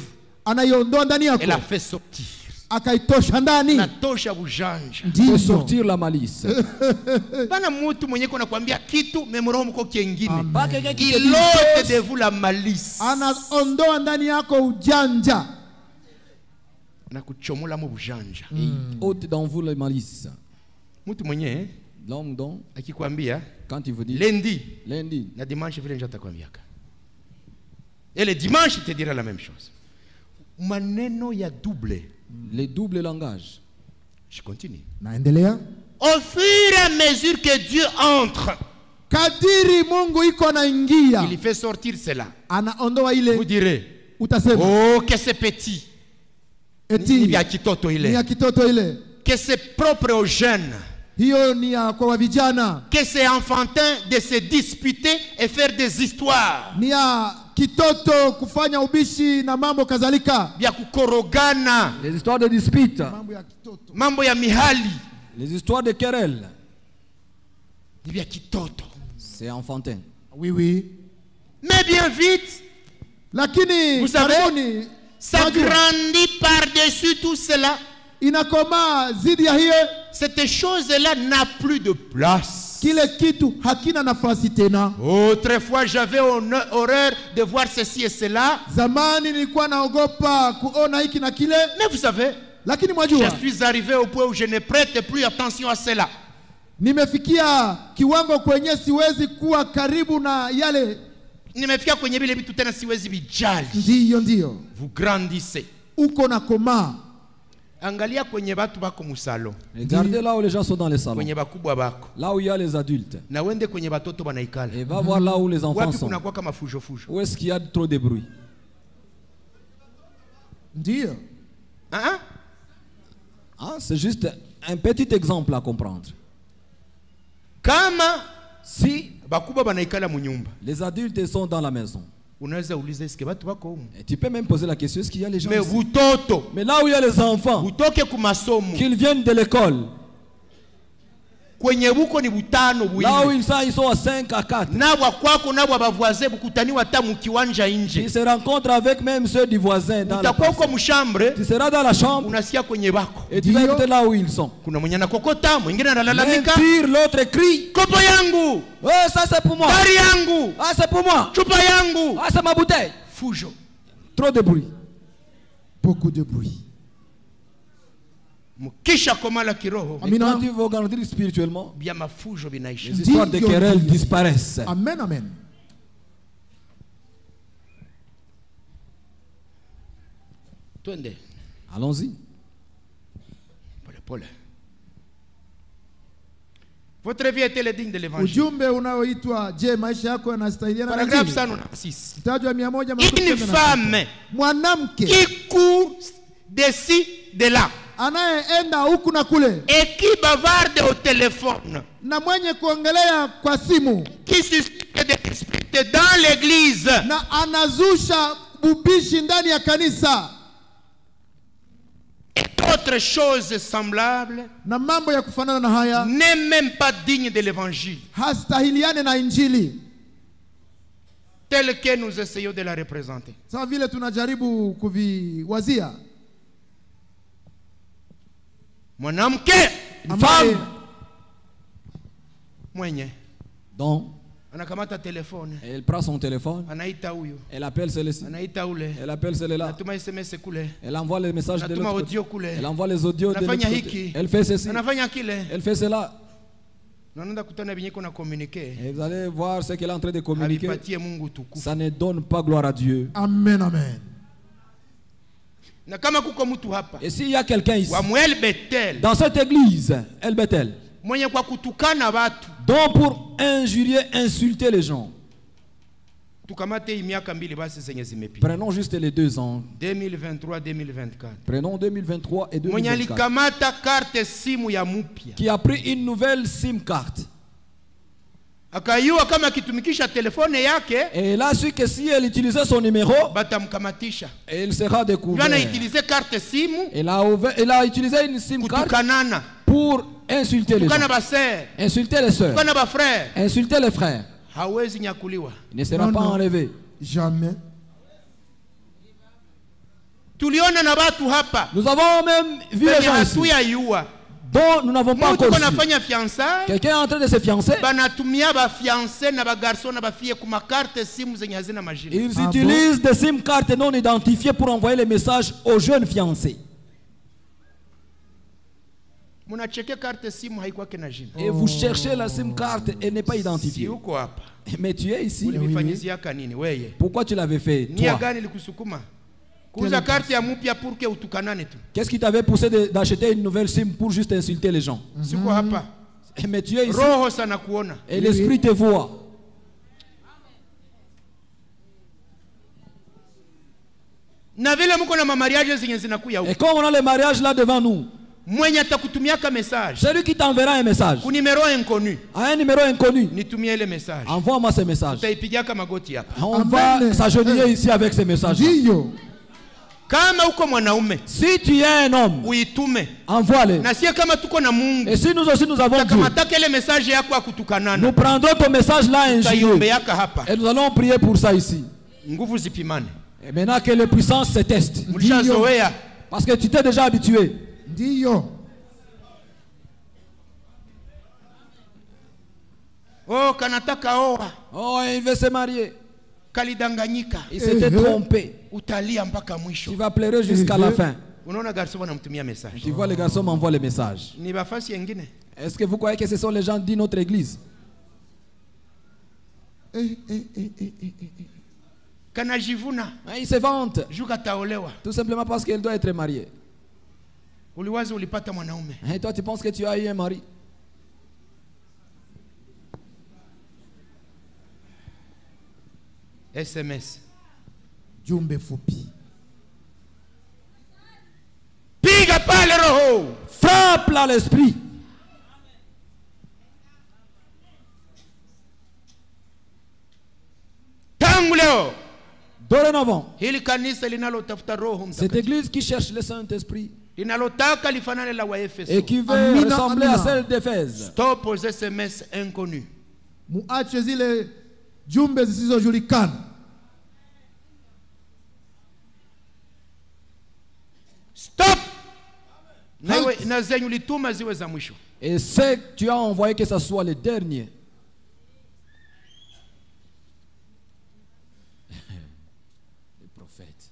anaiondoa ndani yako. Elle a fait sortir. Akaitosha ndani. Natosha bujanja. Faut sortir la malice. Bana mtu mwenye kuna kuambia kitu memroho mko kingine. Pas quelqu'un qui Il ôte de vous la malice. Anaondoa ndani yako ujanja. Na kuchomola mu bujanja. Ôte dans vous la malice. Mtu mwenye L'homme donc akikwambia quand il vous dit lundi na dimanche vile njoo atakwambiaka. Et le dimanche il te dira la même chose. Maneno ya double. Les doubles langages. Je continue. Naendelea. Au fur et à mesure que Dieu entre, kadiri Mungu iko naingia, il fait sortir cela. Anaondoa ile. Vous direz, utasema, oh que c'est petit. Eti ni ya kitoto ile. Ni ya kitoto ile. Que c'est propre aux jeunes. Hiyo ni ya kwa vijana. Que c'est enfantin de se disputer et faire des histoires. Ni ya kitoto kufanya ubishi na mambo kadhalika. Vya kukorogana. Les histoires de dispute. Mambo ya kitoto. Mambo ya mihali. Les histoires de querelles. Ni vya kitoto. C'est enfantin. Oui, oui. Mais bien vite. Lakini vous savez, ça grandit par-dessus tout cela. Inakoma zidi ya hiyo. Cette chose-là n'a plus de place. Kile kitu hakina nafasi tena. Autrefois j'avais horreur de voir ceci et cela. Zamani nilikuwa naogopa kuona hiki na kile. Mais vous savez, lakini mwajua, je suis arrivé au point où je ne prête plus attention à cela. Nimefikia kiwango kwenye siwezi kuwa karibu na yale. Nimefikia kwenye vile vitu tena siwezi bijali. Ndiyo. Vous grandissez. Uko na koma. Angalia kwenye batu bako musalo. Regardez là où les gens sont dans les salons. Kwenye bakubwa bako. Là où il y a les adultes. Na wende kwenye batoto banaikala. Et va voir là où les enfants wapi sont. Kuna kwa kama fujo. Où est-ce qu'il y a trop de bruit? Ndiyo. C'est juste un petit exemple à comprendre. Kama si bakubwa banaikala mu nyumba, les adultes sont dans la maison, unaweza uliza eske batu bako huko? Et tu peux même poser la question, est-ce qu'il y a les gens mais ici? Mais là où il y a les enfants, qu'ils viennent de l'école, kwenye buko ni butano buine. Là où ils sont à 5 à 4. Na kwako na bavoisin bukutaniwa ta mu kiwanja nje. Ils se rencontrent avec même ceux du voisin dans la chambre. Tu seras dans la chambre. Unasikia kwenye bako. Et tu vas écouter là où ils sont. Kuna mwenye anakokota, mwingine analalamika. L'un tire, l'autre crie. Kopo yangu. Ouais, ça c'est pour moi. Gari yangu. Ah, c'est pour moi. Chupa yangu. Ah, c'est ma bouteille. Fujo. Trop de bruit. Beaucoup de bruit. Kisha komala kiroho. Et quand tu vas grandir spirituellement, bien mafujo binaisha. Les histoires de querelles disparaissent. Amen, amen. Twende. Allons-y. Pole. Votre vie est-elle digne de l'évangile? Ujumbe unaoitwa je, maisha yako yanastahiliana na Paragraphe 196. Kitajwa 100. Une femme mwanamke qui court d'ici de là, anayeenda huku na kule, et qui bavarde au téléphone, na mwenye kuongelea kwa simu, qui suscite des disputes dans l'église, na anazusha bubishi ndani ya kanisa, et d'autres choses semblables, na mambo ya kufanana na haya, n'est même pas digne de l'évangile, hastahiliane na injili, tel que nous essayons de la représenter. Sawa vile tunajaribu kuviwazia. Mwanamke, une femme, mwenye donc anakamata telefone, elle prend son téléphone, anaita huyo, elle appelle celui-ci, anaita ule, elle appelle celui-là, anatuma SMS kule, elle envoie les messages de l'autre côté, kule, elle envoie les audios de l'autre anafanya côté, hiki, elle fait ceci, anafanya kile, elle fait cela. Naenda kutana binyeko na communiquer. Et vous allez voir ce qu'elle est en train de communiquer. Mungu tukufu. Ça ne donne pas gloire à Dieu. Amen, amen. Na kama kuko mtu hapa, et s'il y a quelqu'un ici, dans cette église, El Bethel, mwenye kwa kutukana watu, donc pour injurier, insulter les gens, tukamate miaka mbili basi zenye zimepita. Prenons juste les 2 ans. 2023-2024. Prenons 2023 et 2024. Mwenye alikamata carte simu ya mupya, qui a pris une nouvelle SIM card. Akayua kama kitumikisha telefone yake, et là su que si elle utilisait son numéro, batamkamatisha. Et il sera découvert. Il a utilisé carte simu. Elle a utilisé une SIM card pour insulter les gens. Insulter les sœurs. Insulter les frères. Il ne sera pas enlevé. Jamais. Nous avons même vu les gens ici dont nous n'avons pas encore vu. Quelqu'un est en train de se fiancer. Ils utilisent des SIM cartes non identifiées pour envoyer les messages aux jeunes fiancés. Et vous cherchez la SIM carte et n'est pas identifiée. Mais tu es ici. Pourquoi tu l'avais fait, toi? Qu'est-ce qui t'avait poussé d'acheter une nouvelle SIM pour juste insulter les gens? Mais tu es ici. Et l'esprit te voit. Et comme on a les mariages là devant nous, celui qui t'enverra un message à un numéro inconnu, envoie-moi ce message. On va s'agenouiller ici avec ces messages. Si tu es un homme, envoie-les. Et si nous aussi nous avons Dieu, nous prendrons ton message là injurieux et nous allons prier pour ça ici. Et maintenant que les puissances se testent, parce que tu t'es déjà habitué. Oh, il veut se marier. Il s'était trompé. Tu vas pleurer jusqu'à la fin. Tu vois, les garçons m'envoient les messages. Est-ce que vous croyez que ce sont les gens de notre église? Il se vante tout simplement parce qu'elle doit être mariée. Et toi, tu penses que tu as eu un mari? SMS. Jumbe fupi. Piga pale roho. Frappe là l'esprit. Tangu leo. Dorénavant, Hili kanisa linalotafuta roho mtakatifu. cette église qui cherche le Saint-Esprit linalotaka lifanane la Waefeso. et qui veut ressembler à celle d'Éphèse. Stop aux SMS inconnus. Muache zile jumbe zisizojulikana. Stop. Na zenyu lituma ziwe za mwisho. Et c'est que tu as envoyé que ça soit le dernier. Le prophète.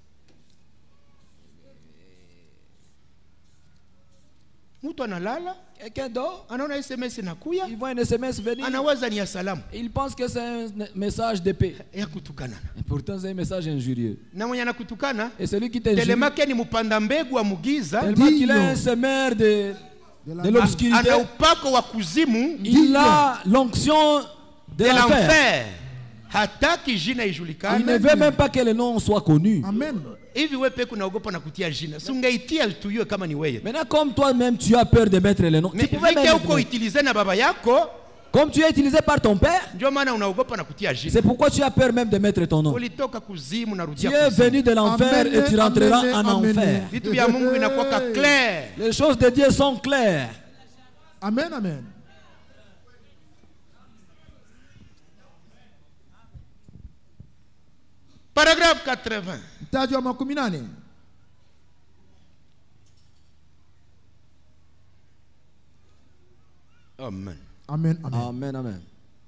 Mtu analala, Quelqu'un dort, anaona SMS inakuya, il voit un SMS venir, anawaza ni ya salamu. il pense que c'est un message de paix. Ya kutukana. Et pourtant c'est un message injurieux. Na mwenye anakutukana, Et celui qui t'injurie, telemake ni mupanda mbegu wa mugiza, tellement qu'il est un semeur de l'obscurité, ana upako wa kuzimu, il a l'onction de l'enfer. Hataki jina Il ijulikane. ne veut même pas que le nom soit connu. Amen. Hivi wewe peke unaogopa na kutia jina. Si ungeitia tuyue kama ni wewe. Maintenant, comme toi-même tu as peur de mettre le nom, tu pouvais Vike même uko utilize na baba yako, comme tu es utilisé par ton père, ndio maana unaogopa na kutia jina. c'est pourquoi tu as peur même de mettre ton nom. Ulitoka kuzimu na Tu rudia es kuzimu. venu de l'enfer et tu rentreras en enfer. Vitu vya Mungu vinakuwa clair. Les choses de Dieu sont claires. Amen, amen. Paragraphe 80. Mtaji wa 18. Amen. Amen, amen. Amen, amen.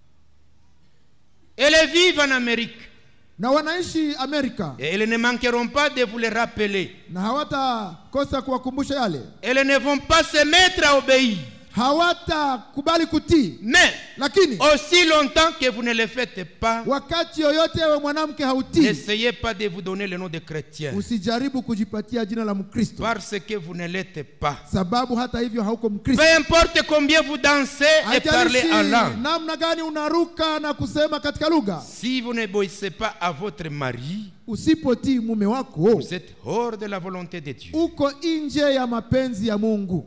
Elles vivent en Amérique. Na wanaishi Amerika. Et elles ne manqueront pas de vous le rappeler. Na hawatakosa kuwakumbusha yale. Elles ne vont pas se mettre à obéir. Hawatakubali kutii. Mais Lakini aussi longtemps que vous ne le faites pas, wakati yoyote wewe mwanamke hautii, n'essayez pas de vous donner le nom de chrétien. usijaribu kujipatia jina la Mkristo, Parce que vous ne l'êtes pas. sababu hata hivyo hauko Mkristo. Peu importe combien vous dansez et parlez en langue. Namna gani unaruka na kusema katika lugha, Si vous n'obéissez pas à votre mari, usipotii mume wako, vous êtes hors de la volonté de Dieu. uko nje ya mapenzi ya Mungu.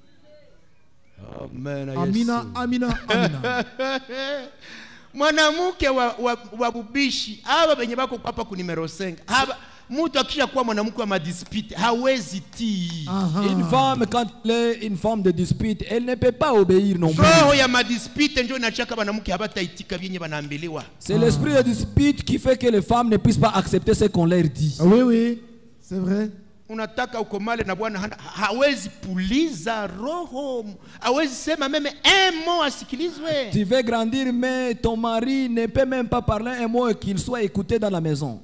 Amen. Amina, amina, amina. Mwanamke wa bubishi haba benye bako hapa ku numero 5 haba mtu akisha kuwa mwanamke wa madispute hawezi tii. Une femme, quand elle est une femme de dispute, elle ne peut pas obéir non plus. Roho ya madispute ndio inachaka mwanamke habataitika vyenye banaambiliwa. C'est l'esprit de dispute qui fait que les femmes ne puissent pas accepter ce qu'on leur dit. Oui, oui, c'est vrai. unataka ukomale na Bwana hawezi puliza roho, hawezi sema meme un mot asikilizwe. Tu veux grandir mais ton mari ne peut même pas parler un mot et qu'il soit écouté dans la maison.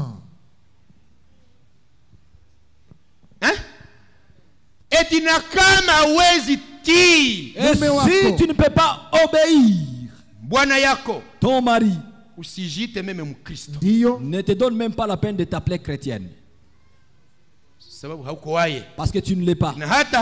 Hein? Et tu n'as kama hawezi ti. Et si tu ne peux pas obéir, Bwana yako, ton mari, usijite meme mkristo. Ne te donne même pas la peine de t'appeler chrétienne. Parce que tu ne l'es pas.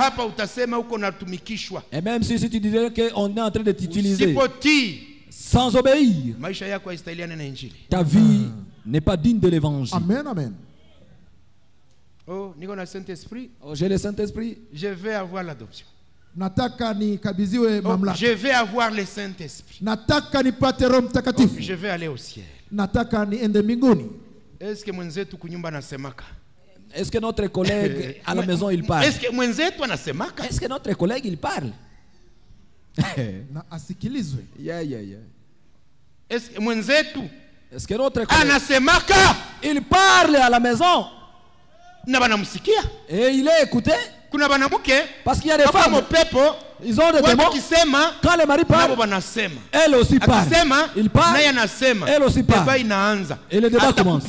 Et même si tu disais qu'on est en train de t'utiliser sans obéir, ta vie n'est pas digne de l'évangile. Amen, amen. Oh, j'ai le Saint-Esprit. Je vais avoir l'adoption. Nataka nikabidhiwe mamlaka. Je vais avoir le Saint-Esprit. Nataka nipate Roho Mtakatifu. Je vais aller au ciel. Nataka niende mbinguni. Est-ce que mwenzetu kunyumba nasemaka? Est-ce que notre collègue à la maison il parle? Est-ce que mwenzetu anasemaka? Est-ce que notre collègue il parle? Na asikilizwe. Yeah. Est-ce que mwenzetu? Est-ce que notre collègue anasemaka? Il parle à la maison. Na banamsikia? Et il est écouté. Kuna banamuke? Parce qu'il y a des femmes. Ils ont des démons. Quand les maris parlent, elle aussi parle. Il parle, elle aussi parle. Et le débat commence.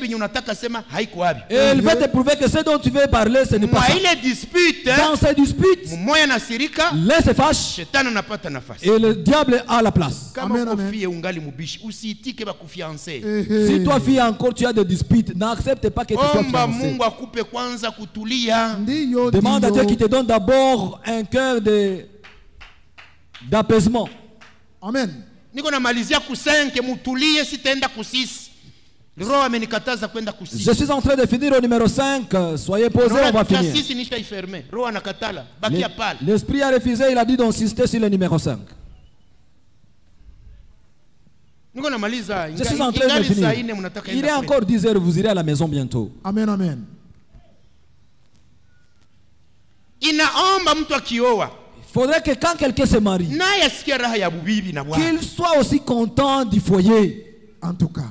Et il veut te prouver que ce dont tu veux parler, ce n'est pas ça. Dans ces disputes, l'un se fâche et le diable a la place. Si toi, fille, encore tu as des disputes, n'accepte pas que tu sois fiancé. Demande à Dieu qui te donne d'abord un cœur d'apaisement. Amen. Je suis en train de finir au numéro 5. Soyez posés, on va finir. L'esprit a refusé, il a dit d'insister sur le numéro 5. Je suis en train de finir. Il est encore 10 heures, vous irez à la maison bientôt. Amen, amen. Il faudrait que quand quelqu'un se marie, qu'il soit aussi content du foyer. En tout cas.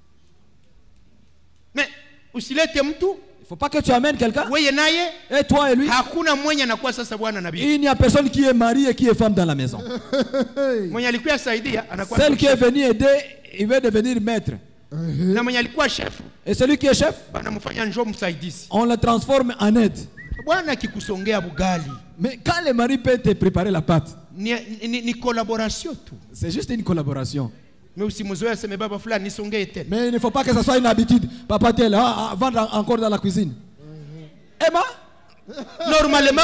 Mais il ne faut pas que tu amènes quelqu'un. Et toi et lui. Il n'y a personne qui est marié et qui est femme dans la maison. Celle qui est venue aider, il veut devenir maître. Et celui qui est chef, on le transforme en aide. Mais quand le mari peut te préparer la pâte, c'est juste une collaboration. Mais il ne faut pas que ce soit une habitude. Papa tel, vendre encore dans la cuisine. Emma? Normalement,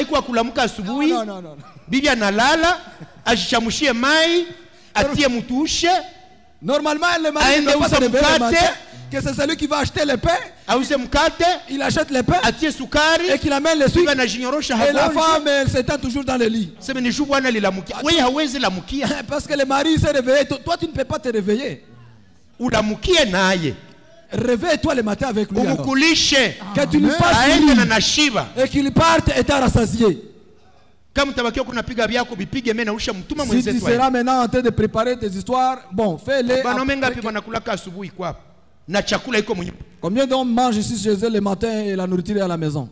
bibi analala, ajishamushie mai, atie mutushe. Normalement, le mari ne doit pas se réveiller le matin, que c'est celui qui va acheter le pain. Il achète le pain et qu'il amène le sucre. Et la femme, elle s'étend toujours dans le lit. Parce que le mari s'est réveillé. Toi, tu ne peux pas te réveiller. Réveille-toi le matin avec lui. Que tu lui fasses lui et qu'il parte étant rassasié. Si tu seras maintenant en train de préparer tes histoires, bon, fais-les. Combien d'hommes mangent ici chez eux le matin et la nourriture est à la maison?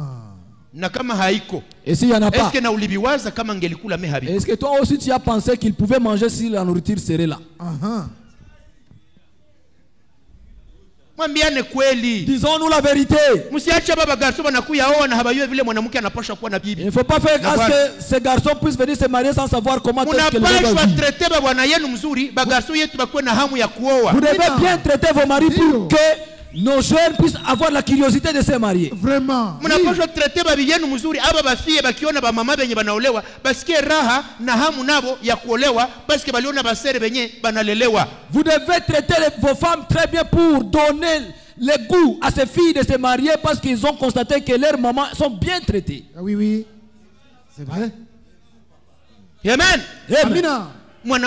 Et s'il n'y en a pas, est-ce que toi aussi tu as pensé qu'il pouvait manger si la nourriture serait là? Disons-nous la vérité. Il ne faut pas faire à ce que ces garçons puissent venir se marier sans savoir comment est-ce que le monde vit. Vous devez bien traiter vos maris pour que nos jeunes puissent avoir la curiosité de se marier. Vraiment. Vous devez traiter vos femmes très bien pour donner le goût à ces filles de se marier parce qu'ils ont constaté que leurs mamans sont bien traitées. Oui, oui. C'est vrai. Amen. Amina.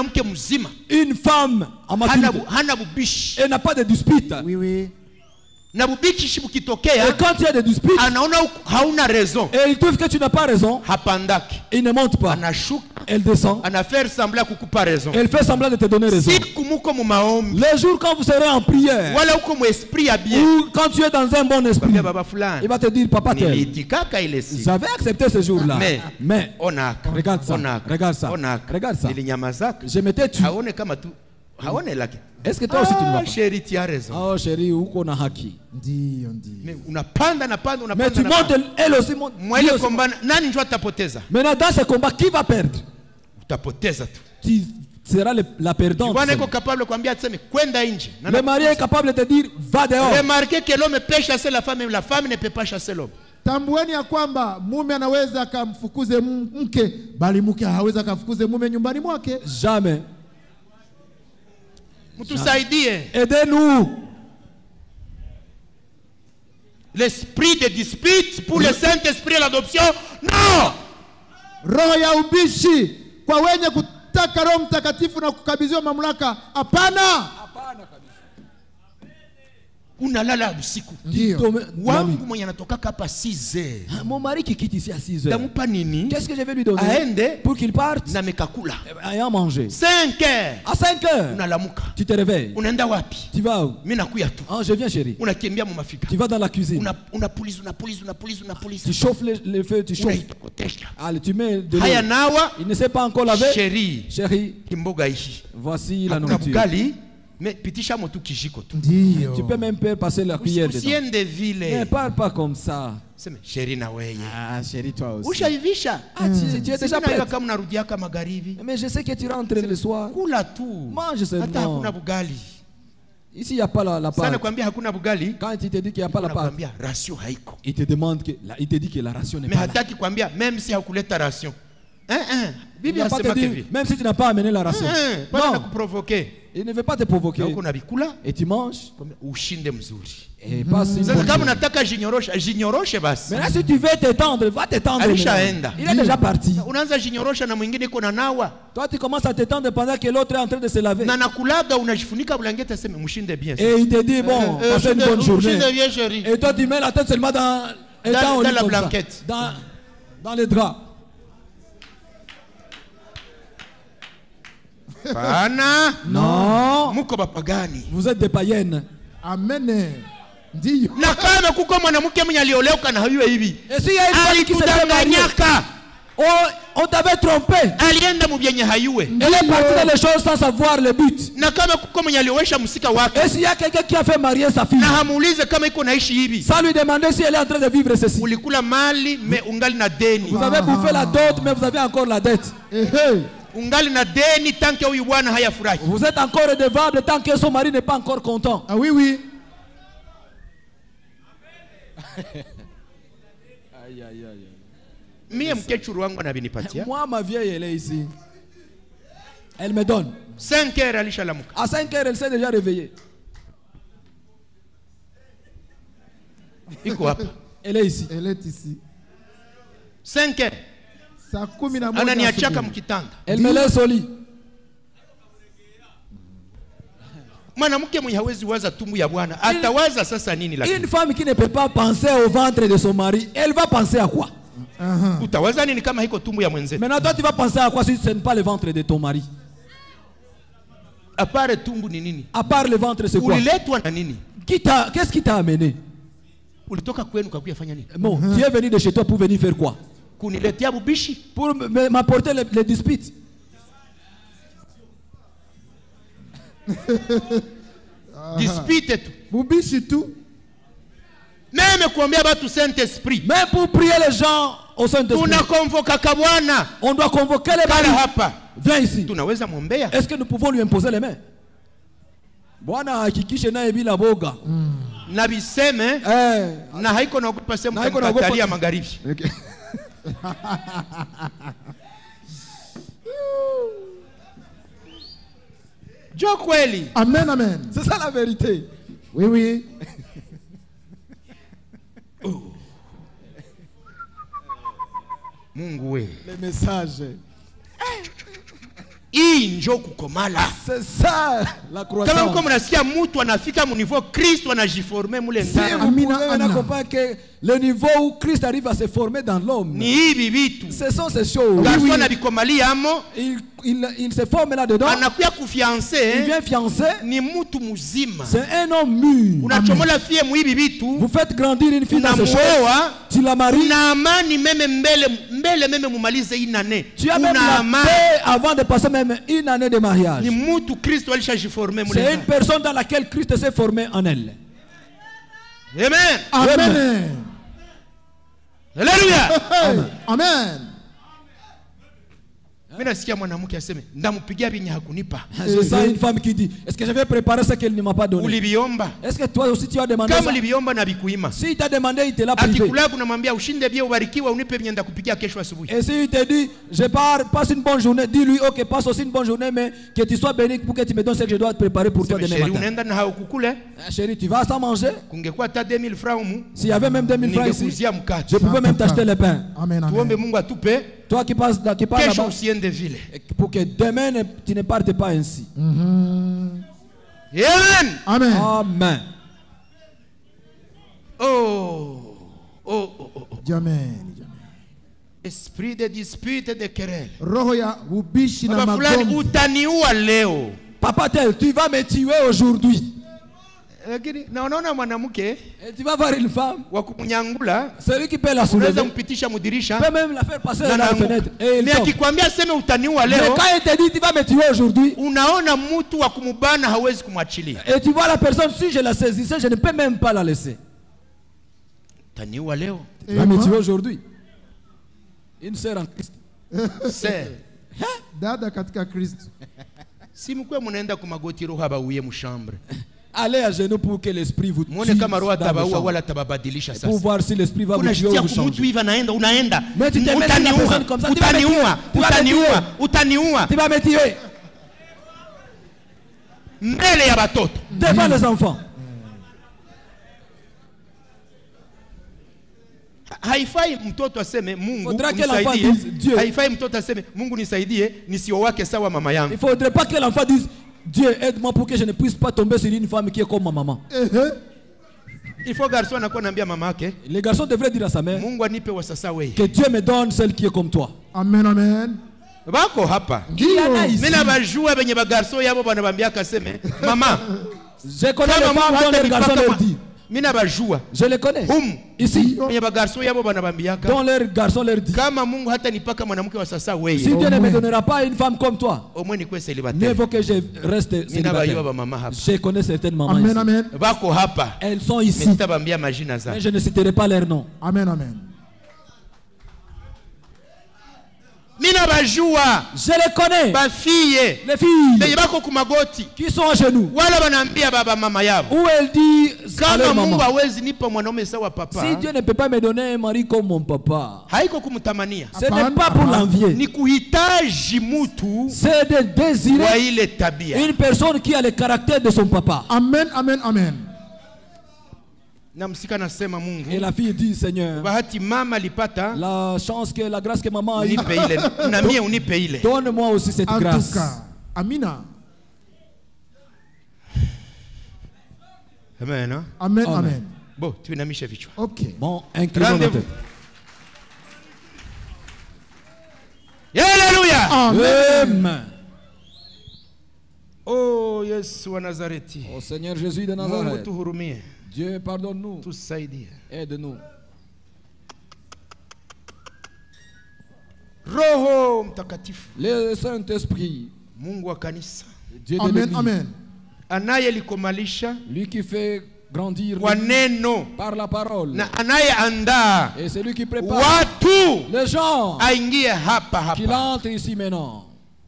Une femme en maturité, elle n'a pas de dispute. Oui, oui. Na bubichi shibukitokea. Et quand il y a des disputes, anaona hauna raison. Et il trouve que tu n'as pas raison. Hapandaki. Il ne monte pas. Anashuka. Elle descend. Anafaire semblant kukupa raison. Elle fait semblant de te donner raison. Siku muko mu maombi. Les jours quand vous serez en prière. Wala uko mu esprit ya bien. Ou quand tu es dans un bon esprit. Baba fulani. Il va te dire papa tel. Niliitikaka ile siku. J'avais accepté ce jour-là. Mais onaka. Regarde ça. Regarde ça. Regarde ça. Nilinyamazaka. Je m'étais tué. Haone kama tu. Haone laki. Est-ce que toi aussi tu ne vas pas? Chérie, tu as raison. Oh chérie, uko na haki. Ndio. Mais unapanda na panda unapanda. Mais tu montes, elle aussi monte. Moi ile combat nani njoo atapoteza? Maintenant dans ce combat qui va perdre? Utapoteza tu. Tu seras la perdante. Bwana iko capable kuambia tuseme kwenda nje. Le mari est capable de te dire va dehors. Remarquez que l'homme peut chasser la femme, mais la femme ne peut pas chasser l'homme. Tambueni ya kwamba mume anaweza akamfukuze mke, bali mke hawezi akamfukuze mume nyumbani mwake. Jamais. Mtusaidie. Aidez-nous. L'esprit de dispute pour le Saint-Esprit et l'adoption, non. Roho ya ubishi kwa wenye kutaka Roho Mtakatifu na kukabidhiwa mamlaka, hapana. Hapana kabisa. Unalala usiku. Ndio. Wangu mwenye anatoka hapa 6h. Mon mari qui quitte ici à 6h. Damupa nini? Qu'est-ce que je vais lui donner? Aende pour qu'il parte. Na mekakula. Ayant mangé. 5h. À 5h. Unalamuka. Tu te réveilles. Unaenda wapi? Tu vas où? Mimi nakuya tu. Ah, je viens chérie. Unakimbia mu mafika. Tu vas dans la cuisine. Unapuliza. Tu chauffes le feu, tu chauffes. Allez, tu mets de l'eau. Haya nawa. Il ne sait pas encore laver. Chérie. Kimboga ishi. Voici la nourriture. Bugali, mais pitisha motu kijiko tu. Ndio. Tu peux même passer la cuillère dedans. Usiende vile. Ne parle pas comme ça. Sema chérie na wewe. Ah, chérie toi aussi. Ushaivisha? Ah, tu es déjà prête. Kama unarudia kama magharibi. Mais je sais que tu rentres le soir. Kula tu. Mange seulement. Hata hakuna bugali. Ici il n'y a pas la pâte. Sana kwambia hakuna bugali. Quand il te dit qu'il n'y a pas la pâte. Kwambia ration haiko. Il te demande que il te dit que la ration n'est pas là. Mais hataki kwambia même si hakuleta ration. Bibi il asema dire, même si tu n'as pas amené la ration. Non, provoquer. Il ne veut pas te provoquer. Et tu manges. Ushinde mzuri. Et passe une bonne kama unataka jinyoroshe basi. Mais là si tu veux t'étendre, va t'étendre. Il est déjà parti. Unaanza jinyorosha na mwingine iko na nawa. Toi tu commences à t'étendre pendant que l'autre est en train de se laver. Na nakulaga unajifunika blanketi aseme mshinde bien. Et il te dit bon, passez une bonne journée. Mshinde bien chérie. Et toi tu mets la tête seulement dans la blanquette. Dans les draps. Pana. Non. Muko bapagani. Vous êtes des païennes. Amen. Ndio. Na kama kuko mwanamke mwenye alioleoka na hayuwe hivi. Et si il y a une femme qui s'est mariée, on t'avait trompé. Alienda mu byenye hayuwe. Elle est partie dans les choses sans savoir le but. Na kama kuko mwenye aliowesha msika wake. Et s'il y a quelqu'un qui a fait marier sa fille. Na hamuulize kama iko naishi hivi. Sans lui demander si elle est en train de vivre ceci. Ulikula mali mais ungali na deni. Vous avez bouffé la dot mais vous avez encore la dette. Ungali na deni tant que huyu bwana hayafurahi. Vous êtes encore redevable tant que son mari n'est pas encore content. Ah oui oui. Aïe aïe aïe. Mie mkechuru wangu anabinipatia. Moi ma vieille elle est ici. Elle me donne. 5h alishalamuka. À 5h elle s'est déjà réveillée. Iko hapa. Elle est ici. Elle est ici. 5h. Saa 11. Ananiachaka mkitanda. Elle me laisse au lit. Mwanamke mwenye hawezi waza tumbu ya bwana atawaza sasa nini lakini? Une femme qui ne peut pas penser au ventre de son mari, elle va penser à quoi? Utawaza nini kama hiko tumbu ya mwenzetu? Maintenant toi tu vas penser à quoi si ce n'est pas le ventre de ton mari? À part tumbu ni nini? À part le ventre c'est quoi? Uliletwa na nini? Qu'est-ce qui t'a amené? Ulitoka kwenu kakuya fanya nini? Bon, tu es venu de chez toi pour venir faire quoi? Kuniletea bubishi? Pour m'apporter les disputes. Dispute tu. Bubishi tu. Même kuambia batu Saint-Esprit. Même pour prier les gens au Saint-Esprit. Tunakonvoka kabwana. On doit convoquer les maris. Hapa. Viens ici. Tunaweza mwombea? Est-ce que nous pouvons lui imposer les mains? Bwana hakikishe naye bila boga. Na biseme na haiko naogopa sema katalia magharibi. Jo kweli. Amen amen. C'est ça la vérité. Oui oui. Mungu we. Le message. Hii njo kukomala. C'est ça la croissance. Kama mko mnasikia mtu anafika mu niveau Kristo anajiforme mule ndani. Si vous pouvez comprendre que le niveau où Christ arrive à se former dans l'homme, Ni hivi vitu. ce sont ces choses. Garçon anabikomali amo. Il se forme là-dedans. Anakuya kufiancer. Il vient fiancer. Ni mtu muzima. C'est un homme mûr. Unachomola fie mu hivi vitu. Vous faites grandir une fille dans ce choses. Tu la maries. Una amani meme mbele meme mumalize une année. Tu as même la paix avant de passer même une année de mariage. Ni mtu Kristo alishajiforme mule. C'est une personne dans laquelle Christ s'est formé en elle. Amen. Amen. Alléluia. Amen. Mimi nasikia mwanamke aseme ndamupigia binya hakunipa. Je sens une femme qui dit, est-ce que je vais préparer ce qu'elle ne m'a pas donné? Ulibiomba. Est-ce que toi aussi tu as demandé Kama ça? ulibiomba na bikuima. Si il t'a demandé, il te l'a privé. Akikula kunamwambia ushinde bia ubarikiwa unipe binya ndakupigia kesho asubuhi. Et si il te dit, je pars, passe une bonne journée, dis-lui, ok, passe aussi une bonne journée, mais que tu sois béni pour que tu me donnes ce que je dois te préparer pour toi demain matin. Unaenda na haukukule? Chérie, tu vas sans manger? Kungekuwa ta 2000 francs humu. S'il y avait même 2000 francs ici, Ningekuzia mkate. je pouvais même t'acheter le pain. Amen. Tuombe Amen. Mungu atupe. Toi qui passes Kesho là-bas, usiende vile. pour que demain tu ne partes pas ainsi. Amen. Amen. Amen. Amen. Esprit de dispute et de querelle. Roho ya ubishi na Baba fulani magomvi. utaniua leo. Papa tel, tu vas me tuer aujourd'hui. Lakini na unaona mwanamke Et tu vas voir une femme, wa kumunyangula, celui qui peut la unaweza soulever, mpitisha mudirisha. peut même la faire passer dans la fenêtre. Et il Mais tombe. akikwambia sema utaniua Mais leo, quand il te dit, tu vas me tuer aujourd'hui, unaona mtu wa kumubana hawezi kumwachilia. et tu vois la personne, si je la saisissais, je ne peux même pas la laisser. Utaniua leo. Tu vas me tuer aujourd'hui. Une sœur en Christ. Sir, Dada katika Kristo. si mkwe munaenda kumagoti roho abauye mushambre. Allez à genoux pour que l'esprit vous tue. Muone kama roho dans vos atabaua chambres. wala tababadilisha sasa. Pour voir si l'esprit va vous tuer ou Unajitia vous kumutu changer. hivi anaenda unaenda. Mais tu te mets dans la personne comme ça, tu vas me tuer. Tu vas me tuer. Utaniua. Tu vas me tuer Mbele ya batoto. devant les enfants. Haifai mtoto aseme Mungu Faudra que l'enfant nisaidie. dise, Dieu. Haifai mtoto aseme Mungu nisaidie nisio wake sawa mama yangu. Il ne faudrait pas que l'enfant dise, Dieu aide-moi pour que je ne puisse pas tomber sur une femme qui est comme ma maman. Il faut garçon anakuwa naambia mama yake, Les garçons devraient dire à sa mère, Mungu anipe wa sasa wewe. que Dieu me donne celle qui est comme toi. Amen. Amen. Bako hapa. Il y en a ici. Mimi na bajua benye ba garçon yabo banabambia kaseme, mama, Je connais les kama femmes Mungu dont hata leurs garçons nipaka leur disent. mimi na bajua. Je les connais. Ici, Ici, benye ba garçon yabo banabambia dont leurs garçons leur disent. kama Mungu hata nipaka mwanamke wa sasa Si wewe. Dieu ne me donnera pas une femme comme toi, Au moins ni kwa mieux célibataire. vaut que je reste Mimi na bajua célibataire. ba mama hapa. Je connais certaines mamans Amen. ici. Amen. Bako hapa. Elles sont ici, Mimi sitabambia majina zao. mais je ne citerai pas leurs noms. Amen. Amen. Mimi na bajua Je les connais, ba fille les filles benye bako kumagoti qui sont à genoux, wala banaambia baba mama yao, où elles disent à kama leur Mungu maman, hawezi nipa mwanaume sawa si papa, Dieu ne peut pas me donner un mari comme mon papa, haiko kumtamania, ce n'est pas pour l'envier, ni kuhitaji mtu c'est de wa désirer ile tabia. une personne qui a le caractère de son papa. Amen. Amen. Amen. Na msika nasema Mungu, Et la fille dit, Seigneur, bahati mama alipata, la chance que la grâce que maman a eue, unipe ile na mie unipe ile. donne-moi aussi cette En tout grâce. cas. Amina. Amen. Hein? Amen. Amen. Amen. Bo, tuinamishe vichwa. Ok. Bon, inclinons nos Rendez-vous. têtes. Alléluia. Amen. Oh Yesu wa Nazareti, Au Seigneur Jésus de Mungu Nazareth, tuhurumie, Dieu pardonne-nous, tusaidie. aide-nous. Roho Mtakatifu, Le Saint-Esprit, Mungu wa kanisa, Dieu de Amen. l'Église, Amen. anayelikomalisha lui qui fait grandir kwa neno par la parole, na anayeandaa et celui qui prépare watu les gens aingie hapa qu'il hapa, entre ici maintenant.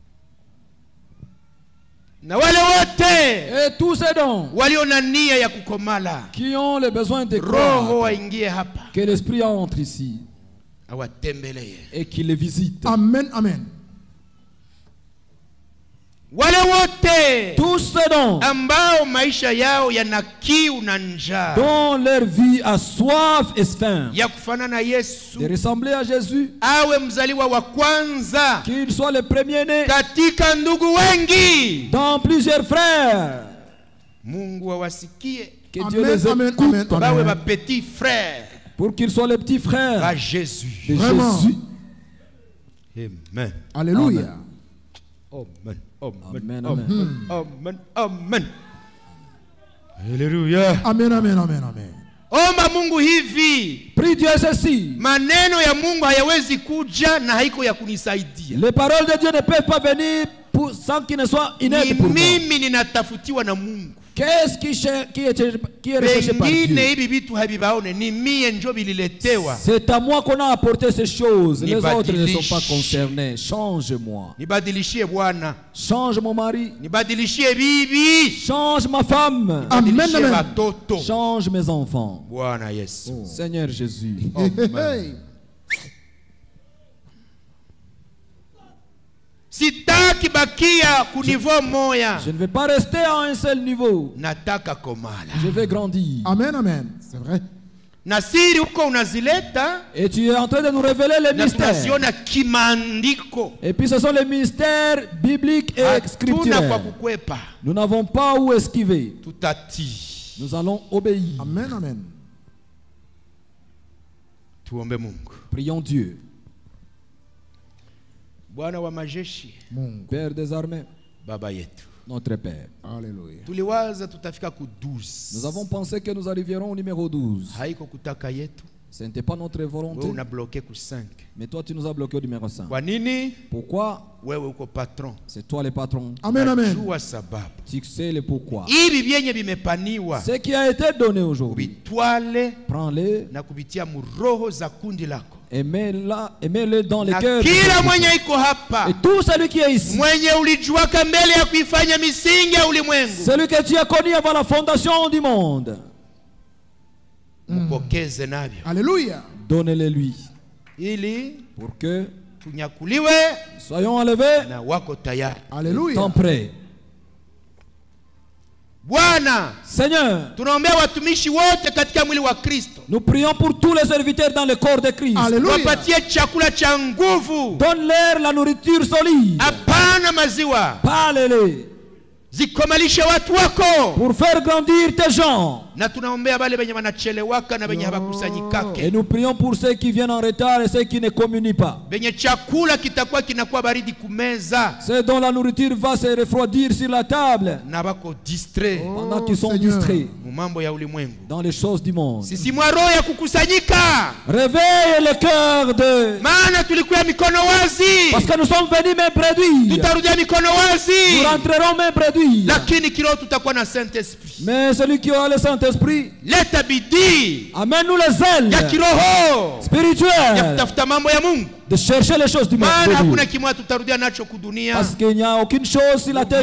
na wale wote Et tous ces dons walio na nia ya kukomala, qui ont le besoin de Roho croire, aingie hapa que l'Esprit entre ici awatembelee. et qu'il les visite. Amen. Amen. Wale wote tous ceux ambao maisha yao yana kiu na njaa, dont leur vie a soif et faim ya kufanana Yesu, de ressembler à Jésus, awe mzaliwa wa kwanza qu'il soit le premier-né katika ndugu wengi, dans plusieurs frères. Mungu awasikie, que Dieu les écoute, bawe ba petit frère, pour qu'ils soient les petits frères à Jésus. de Jésus. Amen. Alléluia. Amen. Amen, Amen. Amen. Amen. Alléluia. Amen, amen, amen, amen. Omba Mungu hivi. Prie Dieu ceci. Maneno ya Mungu hayawezi kuja na haiko ya kunisaidia. Les paroles de Dieu ne peuvent pas venir sans qu'il ne soit inepte pour moi. Mimi ninatafutiwa na Mungu. Qu'est-ce qui est recherché par Dieu? C'est à moi qu'on a apporté ces choses. Les autres ne sont pas concernés. Change-moi. Change mon mari. Change ma femme. Amen, amen. Change mes enfants. Oh. Seigneur Jésus. Hey. Sitaki bakia ku niveau moya. Je ne vais pas rester à un seul niveau. Nataka komala. Je vais grandir. Amen, amen. C'est vrai. Nasiri uko unazileta. Et tu es en train de nous révéler les mystères. Et puis ce sont les mystères bibliques et scripturaires. Nous n'avons pas où esquiver. Nous allons obéir. Amen, amen. Prions Dieu. Bwana wa majeshi, Père des armées, Baba yetu, notre Père. Alléluia. Tuliwaza tutafika ku 12. Nous avons pensé que nous arriverons au numéro 12. Haiko kutaka yetu. Ce n'était pas notre volonté. Wewe una bloqué ku 5. Mais toi tu nous as bloqué au numéro 5. Kwa nini? Pourquoi? Wewe uko patron. C'est toi le patron. Amen, amen. Jua sababu. Tu sais le pourquoi. Hivi vyenye vimepaniwa. Ce qui a été donné aujourd'hui. Bitwale prends-les na kupitia muroho za kundi lako. Aimez-le dans les cœurs. Kila mwenye iko hapa. Et tout celui qui est ici. Mwenye ulijuaka mbele ya kuifanya misingi ya ulimwengu. Celui que tu as connu avant la fondation du monde. Mpokeze navyo. Alléluia. Donnez-les lui. Ili pour que tunyakuliwe, soyons enlevés na wako tayari. Alléluia. Temps prêt. Bwana, Seigneur, tunaombea watumishi wote katika mwili wa Kristo. Nous prions pour tous les serviteurs dans le corps de Christ. Alléluia. Wapatie chakula cha nguvu. Donne-leur la nourriture solide. Hapana maziwa. Parle-les. Zikomalishe watu wako. Pour faire grandir tes gens. Na tunaombea wale wenye wanachelewaka na wenye hawakusanyikake. Et nous prions pour ceux qui viennent en retard et ceux qui ne communient pas. Wenye chakula kitakuwa kinakuwa baridi kumeza. Ceux dont la nourriture va se refroidir sur la table. Na bako distrait. Pendant qu'ils sont distraits. Mambo ya ulimwengu. Dans les choses du monde. Sisi mwa roho ya kukusanyika. Réveille le cœur de. Maana tulikuwa mikono wazi. Parce que nous sommes venus main produits. Tutarudia mikono wazi. Nous rentrerons main produits. Lakini kiroho tutakuwa na Saint-Esprit. Mais celui qui aura le Saint-Esprit, leta bidii, amène-nous les ailes ya kiroho spirituelles ya kutafuta mambo ya Mungu, de chercher les choses du monde. Maana hakuna kimwa tutarudia nacho kudunia. Parce qu'il n'y a aucune chose sur la terre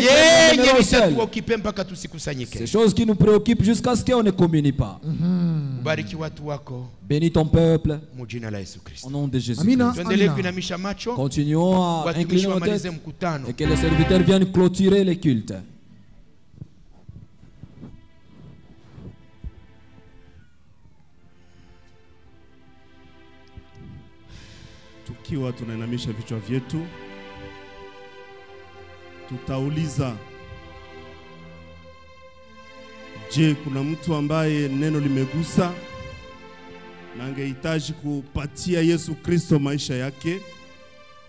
ces choses qui nous préoccupent jusqu'à ce qu'on ne communie pas. Bariki watu wako. Bénis ton peuple. Au nom de Jésus. Continuons à incliner nos têtes et que les serviteurs viennent clôturer les cultes. Tukiwa tunainamisha vichwa vyetu, tutauliza, je, kuna mtu ambaye neno limegusa na angehitaji kupatia Yesu Kristo maisha yake?